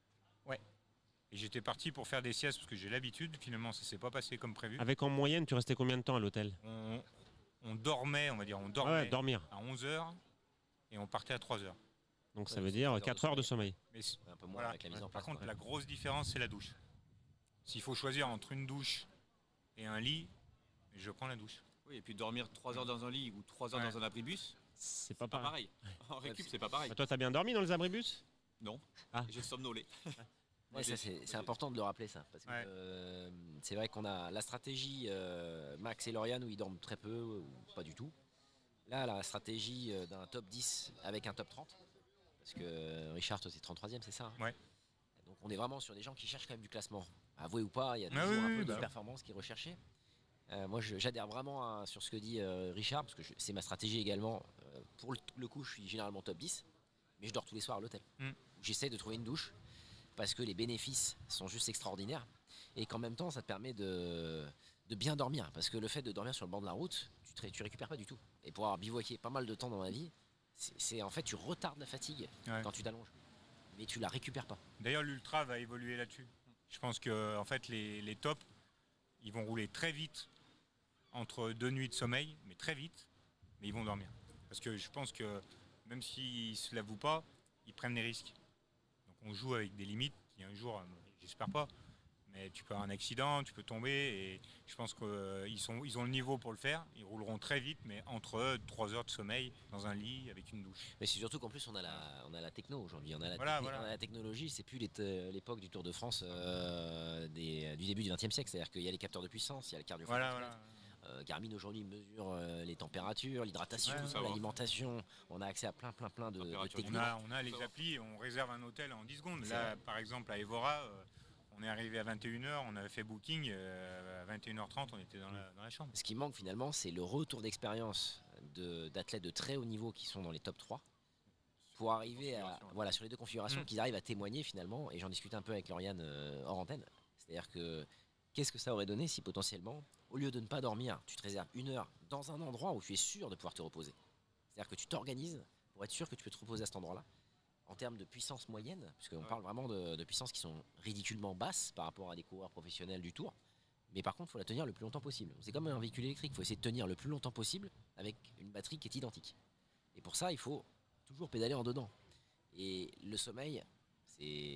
et j'étais parti pour faire des siestes parce que j'ai l'habitude. Finalement, ça s'est pas passé comme prévu. Avec en moyenne, tu restais combien de temps à l'hôtel? On, on dormait, on va dire, on Ah dormait ouais, dormir. à onze heures et on partait à trois heures. Donc ça Ouais, veut c'est dire quatre heures quatre de heures de sommeil. Mais c- Un peu moins voilà. avec la mise en place. Par contre, quoi. la grosse différence, c'est la douche. S'il faut choisir entre une douche et un lit, je prends la douche. Oui, et puis dormir trois heures dans un lit ou trois heures Ouais. dans un abribus, C'est pas pas pareil. pareil. En récup, c'est pas pareil. Bah, toi, tu as bien dormi dans les abribus? Non, Ah. j'ai somnolé. Moi, Ouais, ça, j'ai- c'est moi, c'est j'ai- important de le rappeler ça. Parce que Ouais. euh, c'est vrai qu'on a la stratégie euh, Max et Lauriane où ils dorment très peu ou pas du tout. Là, la stratégie euh, d'un top dix avec un top trente. Parce que euh, Richard, toi, c'est trente-troisième, c'est ça hein Ouais. Donc on est vraiment sur des gens qui cherchent quand même du classement. Avouez ou pas, il y a Ah toujours oui, un oui, peu de bah. performance qui est recherchée. Euh, moi, je- j'adhère vraiment à- sur ce que dit euh, Richard, parce que je- c'est ma stratégie également. Euh, pour le, le coup, je suis généralement top dix, mais je dors tous les soirs à l'hôtel. Mm. J'essaie de trouver une douche, parce que les bénéfices sont juste extraordinaires, et qu'en même temps, ça te permet de, de bien dormir. Parce que le fait de dormir sur le bord de la route, tu, te ré- tu récupères pas du tout. Et pour avoir bivouaqué pas mal de temps dans ma vie, c'est c'est- en fait, tu retardes la fatigue Ouais. quand tu t'allonges, mais tu la récupères pas. D'ailleurs, l'ultra va évoluer là-dessus. Je pense que en fait, les, les tops, ils vont rouler très vite entre deux nuits de sommeil, mais très vite, mais ils vont dormir. Parce que je pense que même s'ils se l'avouent pas, ils prennent des risques. Donc on joue avec des limites qui un jour, euh, j'espère pas, mais tu peux avoir un accident, tu peux tomber, et je pense qu'ils sont, ils ont le niveau pour le faire. Ils rouleront très vite, mais entre trois heures de sommeil dans un lit avec une douche. Mais c'est surtout qu'en plus on a la, on a la techno aujourd'hui, on a la, Voilà, techni- voilà. on a la technologie, c'est plus les te- l'époque du Tour de France euh, des- du début du vingtième siècle, c'est-à-dire qu'il y a les capteurs de puissance, il y a le cardio. Voilà, voilà. Euh, Garmin aujourd'hui mesure euh, les températures, l'hydratation, Ouais, tout savoir. l'alimentation, on a accès à plein plein plein de, de Température du techniques. On a, on a les applis, on réserve un hôtel en dix secondes. C'est Là, vrai. par exemple, à Evora, euh, on est arrivé à vingt et une heures, on avait fait booking, euh, à vingt et une heures trente, on était dans la, dans la chambre. Ce qui manque finalement, c'est le retour d'expérience de- d'athlètes de très haut niveau qui sont dans les top trois pour arriver à, configurations, ouais. voilà, sur les deux configurations, Mm. qu'ils arrivent à témoigner finalement, et j'en discutais un peu avec Lauriane euh, hors antenne, c'est-à-dire que qu'est-ce que ça aurait donné si potentiellement, au lieu de ne pas dormir, tu te réserves une heure dans un endroit où tu es sûr de pouvoir te reposer. C'est-à-dire que tu t'organises pour être sûr que tu peux te reposer à cet endroit-là. En termes de puissance moyenne, puisqu'on Ouais. parle vraiment de, de puissances qui sont ridiculement basses par rapport à des coureurs professionnels du Tour, mais par contre, il faut la tenir le plus longtemps possible. C'est comme un véhicule électrique, il faut essayer de tenir le plus longtemps possible avec une batterie qui est identique. Et pour ça, il faut toujours pédaler en dedans. Et le sommeil, c'est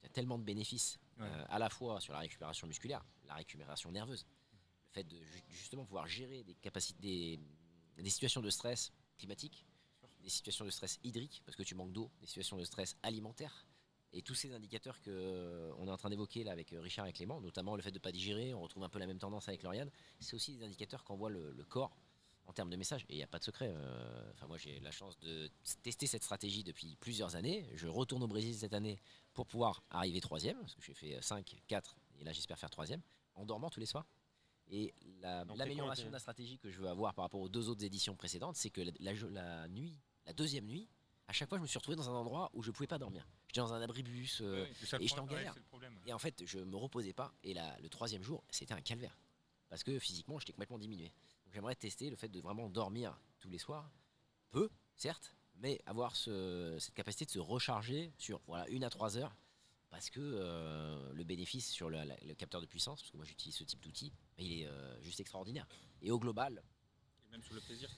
il y a tellement de bénéfices, Ouais. euh, à la fois sur la récupération musculaire, la récupération nerveuse, le fait de ju- justement pouvoir gérer des capacités, des, des situations de stress climatique, des situations de stress hydrique, parce que tu manques d'eau, des situations de stress alimentaire, et tous ces indicateurs qu'on est en train d'évoquer là avec Richard et Clément, notamment le fait de ne pas digérer, on retrouve un peu la même tendance avec Lauriane, c'est aussi des indicateurs qu'envoie le, le corps en termes de messages. Et il n'y a pas de secret. euh, Enfin, moi, j'ai la chance de tester cette stratégie depuis plusieurs années. Je retourne au Brésil cette année pour pouvoir arriver troisième, parce que j'ai fait cinq, quatre, et là, j'espère faire troisième, en dormant tous les soirs. Et la- Donc, l'amélioration t'es de la stratégie que je veux avoir par rapport aux deux autres éditions précédentes, c'est que la, la jo- la nuit, la deuxième nuit, à chaque fois, je me suis retrouvé dans un endroit où je ne pouvais pas dormir. J'étais dans un abribus. euh, Ouais, c'est ça le et j'étais en problème, ouais, galère. c'est le problème. et en fait, je me reposais pas. Et la- le troisième jour, c'était un calvaire. Parce que physiquement, j'étais complètement diminué. Donc j'aimerais tester le fait de vraiment dormir tous les soirs. Peu, certes, mais avoir ce- cette capacité de se recharger sur voilà, une à trois heures. Parce que euh, le bénéfice sur le, la- le capteur de puissance, parce que moi j'utilise ce type d'outil, il est euh, juste extraordinaire. Et au global. Et même sur le plaisir.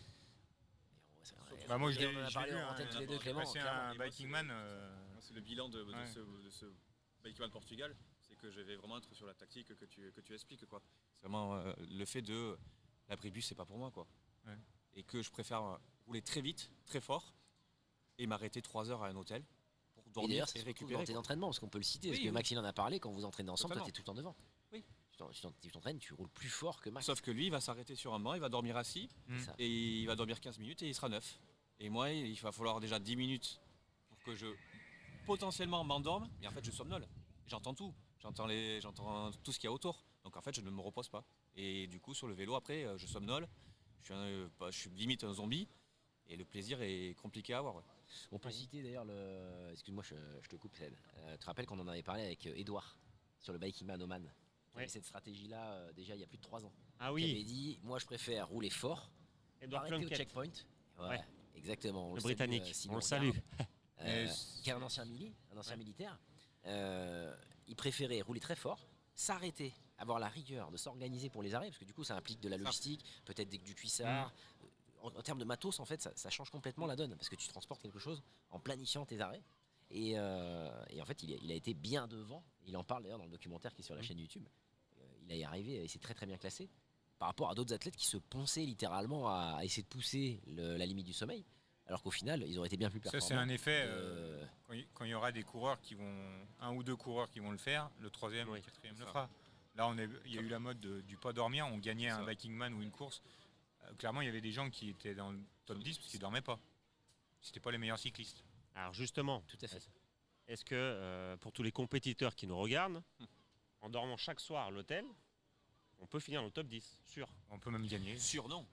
Bah, moi, je Et l'ai on en a je l'ai parlé vu. en hein, antenne tous les deux, j'ai Clément, passé clairement. un Et moi, Biking c'est- Man. euh, Moi, c'est le bilan de, de Ouais. ce, de ce Bikeman Portugal, c'est que je vais vraiment être sur la tactique que tu, que tu expliques. Quoi. C'est vraiment euh, le fait de l'abribus, c'est pas pour moi. Quoi. Ouais. Et que je préfère euh, rouler très vite, très fort, et m'arrêter trois heures à un hôtel pour Et dormir d'ailleurs, et, c'est surtout récupérer. dans tes quoi. entraînements, parce qu'on peut le citer, parce Oui, que oui. Max il en a parlé, quand vous entraînez ensemble, toi Totalement. t'es tout le temps devant. Oui. Tu t'en- tu t'en- tu t'entraînes, tu roules plus fort que Max. Sauf que lui, il va s'arrêter sur un banc, il va dormir assis, Mm. C'est ça. et il va dormir quinze minutes et il sera neuf. Et moi, il va falloir déjà dix minutes pour que je potentiellement m'endorme, mais en fait je somnole. J'entends tout, j'entends les, j'entends tout ce qu'il y a autour. Donc en fait je ne me repose pas. Et du coup sur le vélo après euh, je somnole, je suis, un- euh, pas- je suis limite un zombie et le plaisir est compliqué à avoir. ouais. On peut citer d'ailleurs le. Excuse-moi, je, je te coupe, Ced. Euh, tu te rappelles qu'on en avait parlé avec euh, Edouard sur le Biking Man Oman. Qui Ouais. avait cette stratégie-là euh, déjà il y a plus de trois ans. Ah Qui avait oui, dit moi je préfère rouler fort, Edouard arrêter au Plunkett, checkpoint. Ouais, Ouais. exactement. on le salue, Britannique. euh, s'il On nous le salue. regarde. Euh, Mais qui est un ancien mili, un ancien Ouais. militaire. Euh, il préférait rouler très fort, s'arrêter, avoir la rigueur de s'organiser pour les arrêts, parce que du coup ça implique de la logistique, peut-être des- du cuissard. En, en termes de matos, en fait, ça, ça change complètement la donne, parce que tu transportes quelque chose en planifiant tes arrêts. Et, euh, et en fait, il a, il a été bien devant. Il en parle d'ailleurs dans le documentaire qui est sur la chaîne YouTube. Euh, il a y arrivé, il s'est très très bien classé. Par rapport à d'autres athlètes qui se ponçaient littéralement à, à essayer de pousser le- la limite du sommeil, alors qu'au final, ils auraient été bien plus ça, performants. c'est un effet. euh, Euh, quand il quand il y aura des coureurs qui vont. Un ou deux coureurs qui vont le faire, le troisième, Oui, le quatrième c'est le ça. fera. Là, on est, il y a eu la mode de- du pas dormir. On gagnait C'est un ça. Biking Man ou une course. Euh, clairement, il y avait des gens qui étaient dans le top dix parce qu'ils dormaient pas. C'était pas les meilleurs cyclistes. Alors justement, tout à fait. est-ce que euh, pour tous les compétiteurs qui nous regardent, en dormant chaque soir à l'hôtel, on peut finir dans le top dix, sûr. On peut même gagner. Sûr non.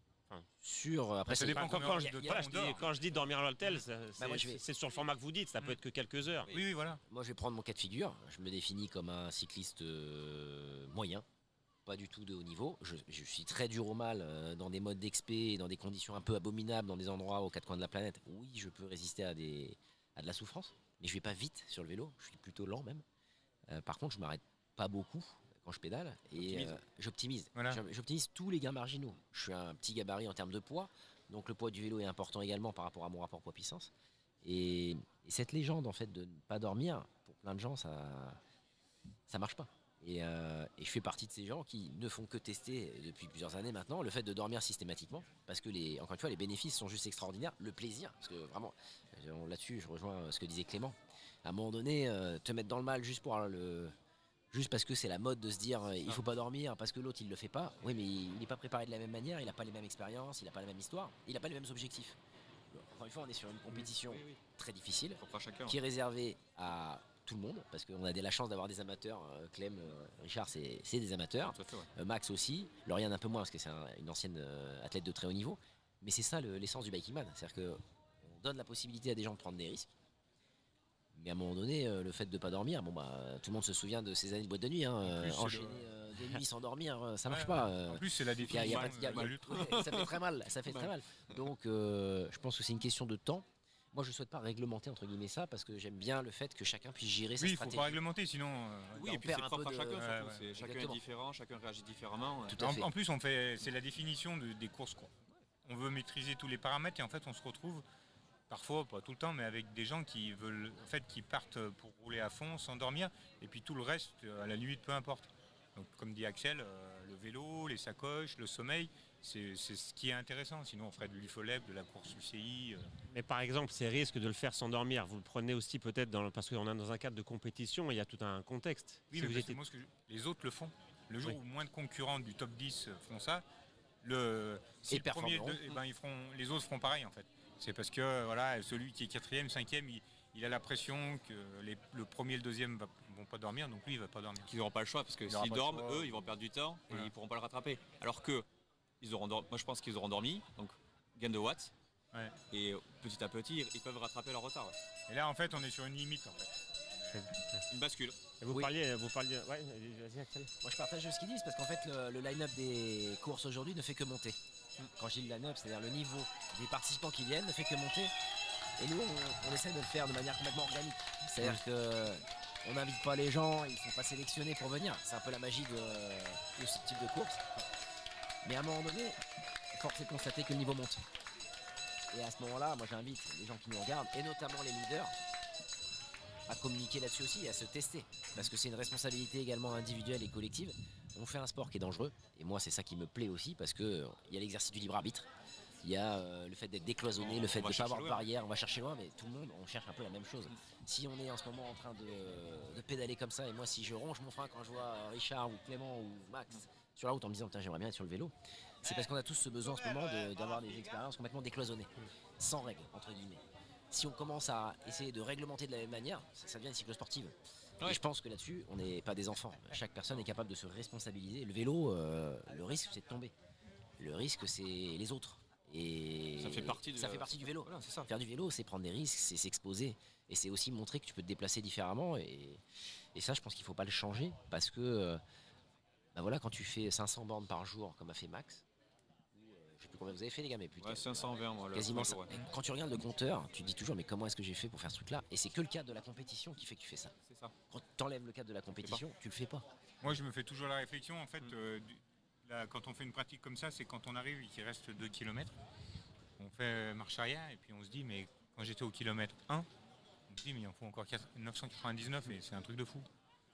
Sur, euh, après, Ça c'est- dépend Enfin, quand, combien quand de je, temps voilà, on je dis- dort. quand je dis dormir à l'hôtel, ça- c'est moi, je vais- c'est sur le format que vous dites, ça peut être que quelques heures. Oui, oui, voilà. Moi, je vais prendre mon cas de figure. Je me définis comme un cycliste euh, moyen, pas du tout de haut niveau. Je, je suis très dur au mal euh, dans des modes d'expé, dans des conditions un peu abominables, dans des endroits aux quatre coins de la planète. Oui, je peux résister à, des, à de la souffrance, mais je vais pas vite sur le vélo. Je suis plutôt lent même. Euh, par contre, je m'arrête pas beaucoup quand je pédale et Optimise. euh, j'optimise. Voilà. J'op- J'optimise tous les gains marginaux. Je suis un petit gabarit en termes de poids, donc le poids du vélo est important également par rapport à mon rapport poids-puissance. Et, et cette légende en fait de ne pas dormir, pour plein de gens, ça ça marche pas. Et, euh, et je fais partie de ces gens qui ne font que tester depuis plusieurs années maintenant le fait de dormir systématiquement, parce que les, encore une fois les bénéfices sont juste extraordinaires, le plaisir, parce que vraiment euh, là-dessus je rejoins ce que disait Clément. À un moment donné, euh, te mettre dans le mal juste pour le juste parce que c'est la mode de se dire euh, il faut pas dormir parce que l'autre il le fait pas. Oui, mais il n'est pas préparé de la même manière, il n'a pas les mêmes expériences, il n'a pas la même histoire, il n'a pas les mêmes objectifs. Encore une fois, on est sur une compétition Oui, oui. très difficile Propre à chacun. qui est réservée à tout le monde parce qu'on a des- la chance d'avoir des amateurs. euh, Clem, euh, Richard, c'est c'est des amateurs. Tout à fait, ouais. Euh, Max aussi. Lauriane un peu moins parce que c'est un- une ancienne euh, athlète de très haut niveau. Mais c'est ça le- l'essence du Biking Man. C'est-à-dire qu'on donne la possibilité à des gens de prendre des risques. Mais à un moment donné, euh, le fait de ne pas dormir, bon bah, tout le monde se souvient de ces années de boîte de nuit. Hein, euh, plus, c'est enchaîner le- euh, des nuits sans dormir, euh, ça marche Ouais. pas. euh. En plus, c'est la Y a- y a définition pas de- y a- y a- de l'ultra. ouais, ça fait très mal, ça fait très mal. Donc, euh, je pense que c'est une question de temps. Moi, je souhaite pas réglementer entre guillemets ça parce que j'aime bien le fait que chacun puisse gérer sa Oui, il faut stratégie. pas réglementer, sinon. euh, Oui, on et puis perd c'est un propre peu à de- chacun. Ouais, surtout, ouais. c'est- chacun Exactement. est différent, chacun réagit différemment. ouais. Tout à En, fait. en plus, on fait, c'est la définition de- des courses. qu'on- On veut maîtriser tous les paramètres et en fait, on se retrouve Parfois, pas tout le temps, mais avec des gens qui veulent, en fait, qui partent pour rouler à fond, s'endormir, et puis tout le reste, à la limite, peu importe. Donc, comme dit Axel, euh, le vélo, les sacoches, le sommeil, c'est c'est ce qui est intéressant. Sinon, on ferait de l'U F O L E P, de la course U C I. euh. Mais par exemple, ces risques de le faire s'endormir, vous le prenez aussi peut-être dans, parce qu'on est dans un cadre de compétition, il y a tout un contexte. Oui, Si mais vous parce étiez- que moi, ce que je- les autres le font. Le jour Oui. où moins de concurrents du top dix font ça, le, si Et le premier, performeront. deux, eh ben, ils feront, les autres feront pareil en fait. C'est parce que voilà, celui qui est quatrième, cinquième, il, il a la pression que les- le premier et le deuxième ne vont pas dormir, donc lui il va pas dormir. Qu'ils n'auront pas le choix parce que Il aura s'ils pas le dorment, choix. eux, ils vont perdre du temps et Voilà. ils pourront pas le rattraper. Alors que ils auront dor- moi je pense qu'ils auront dormi, donc gain de watts. Ouais. Et petit à petit, ils- ils peuvent rattraper leur retard. ouais. Et là en fait, on est sur une limite en fait. Une bascule. Vous Oui. parliez, vous parliez, ouais, vas-y Axel. Moi je partage ce qu'ils disent parce qu'en fait le, le line-up des courses aujourd'hui ne fait que monter. Quand je dis le line-up, c'est-à-dire le niveau des participants qui viennent ne fait que monter. Et nous on, on essaie de le faire de manière complètement organique. C'est-à-dire que on n'invite pas les gens, ils ne sont pas sélectionnés pour venir. C'est un peu la magie de, de ce type de course. Mais à un moment donné, force est de constater que le niveau monte. Et à ce moment-là, moi j'invite les gens qui nous regardent, et notamment les leaders, à communiquer là-dessus aussi et à se tester. Parce que c'est une responsabilité également individuelle et collective. On fait un sport qui est dangereux. Et moi, c'est ça qui me plaît aussi parce qu'il y a l'exercice du libre arbitre. Il y a euh, le fait d'être décloisonné, On- le fait on de va ne pas chercher avoir de loin. barrière. On va chercher loin, mais tout le monde, on cherche un peu la même chose. Si on est en ce moment en train de, de pédaler comme ça, et moi, si je ronge mon frein quand je vois Richard ou Clément ou Max sur la route en me disant, putain, j'aimerais bien être sur le vélo, c'est parce qu'on a tous ce besoin en ce moment de- d'avoir des expériences complètement décloisonnées, sans règles, entre guillemets. Si on commence à essayer de réglementer de la même manière, ça, ça devient une cyclosportive. Ouais. Et je pense que là-dessus, on n'est pas des enfants. Chaque personne est capable de se responsabiliser. Le vélo, euh, le risque, c'est de tomber. Le risque, c'est les autres. Et Ça fait partie de- ça fait partie du vélo. Voilà, c'est ça. Faire du vélo, c'est prendre des risques, c'est s'exposer. Et c'est aussi montrer que tu peux te déplacer différemment. Et, et ça, je pense qu'il ne faut pas le changer. Parce que, euh, bah voilà, quand tu fais cinq cents bornes par jour, comme a fait Max, ou, euh, je sais plus combien vous avez fait, les gars, mais plus de Ouais, cinq cent vingt, moi. le quasiment premier ça. jour, ouais. Et quand tu regardes le compteur, tu te dis toujours, mais comment est-ce que j'ai fait pour faire ce truc-là? Et c'est que le cadre de la compétition qui fait que tu fais ça. C'est ça. Quand tu enlèves le cadre de la compétition, tu le fais pas. Moi, je me fais toujours la réflexion en fait. Mm. euh, du- là, quand on fait une pratique comme ça, c'est quand on arrive et qu'il reste deux kilomètres, on fait marche arrière et puis on se dit, mais quand j'étais au kilomètre un, on se dit, mais il en faut encore quatre- neuf cent quatre-vingt-dix-neuf et c'est un truc de fou.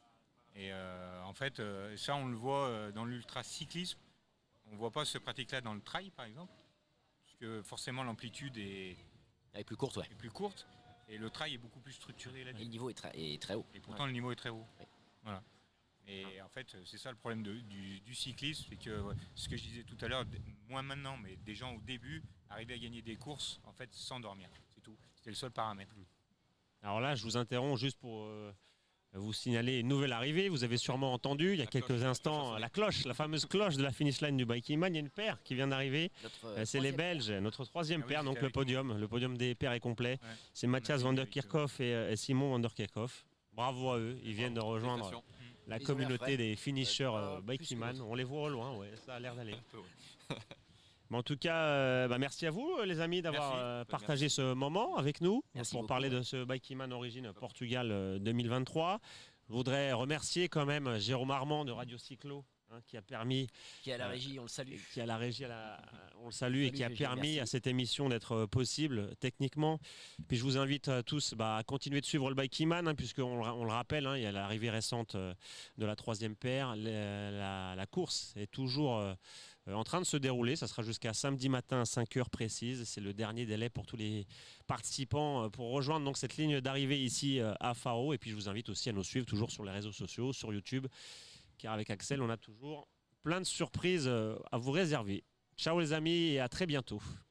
Et euh, en fait, euh, ça, on le voit euh, dans l'ultra-cyclisme. On ne voit pas cette pratique-là dans le trail, par exemple, parce que forcément l'amplitude est, Elle est plus courte, ouais. est plus courte et le trail est beaucoup plus structuré Et là-dessus. le niveau est très, est très haut. Et pourtant, le niveau est très haut. Ouais. Voilà. Et en fait, c'est ça le problème de- du, du cyclisme, c'est que ouais, ce que je disais tout à l'heure, d- moins maintenant, mais des gens au début arrivaient à gagner des courses en fait sans dormir. C'est tout. C'était le seul paramètre. Alors là, je vous interromps juste pour euh, vous signaler une nouvelle arrivée. Vous avez sûrement entendu il y a La quelques cloche, la instants cloche a sonné. la cloche, la fameuse cloche de la finish line du Biking Man. Il y a une paire qui vient d'arriver. Notre, Euh, euh, C'est les troisième- Belges, notre troisième Ah oui, paire, c'était donc le avec nous. podium. Le podium des paires est complet. Ouais. C'est Mathias On a van fini der avec Kerkhoff et, euh, et Simon van der Kerkhoff. Bravo à eux, ils viennent de rejoindre Félicitations. la Ils ont l'air communauté frais. des finishers Ouais, euh, pas plus Biking que Man. l'autre. On les voit au loin, ouais, ça a l'air d'aller. Un peu, ouais. Mais en tout cas, euh, bah, merci à vous les amis d'avoir Merci. euh, Bah, partagé merci. ce moment avec nous Merci pour beaucoup, parler ouais. de ce Biking Man Origine Portugal euh, deux mille vingt-trois. Je voudrais remercier quand même Jérôme Armand de Radio Cyclo hein, qui a permis, Qui est à la Euh, régie, on le salue. qui a la régie, à la- on le salue et Salut, qui a Gégé, permis merci. à cette émission d'être euh, possible techniquement. Puis je vous invite euh, tous bah, à continuer de suivre le Biking Man hein, puisqu'on le, ra- on le rappelle, hein, il y a l'arrivée récente euh, de la troisième paire. Le- la, la course est toujours euh, euh, en train de se dérouler. Ça sera jusqu'à samedi matin à cinq heures précises. C'est le dernier délai pour tous les participants euh, pour rejoindre donc, cette ligne d'arrivée ici euh, à Faro. Et puis je vous invite aussi à nous suivre toujours sur les réseaux sociaux, sur YouTube, car avec Axel, on a toujours plein de surprises euh, à vous réserver. Ciao les amis et à très bientôt.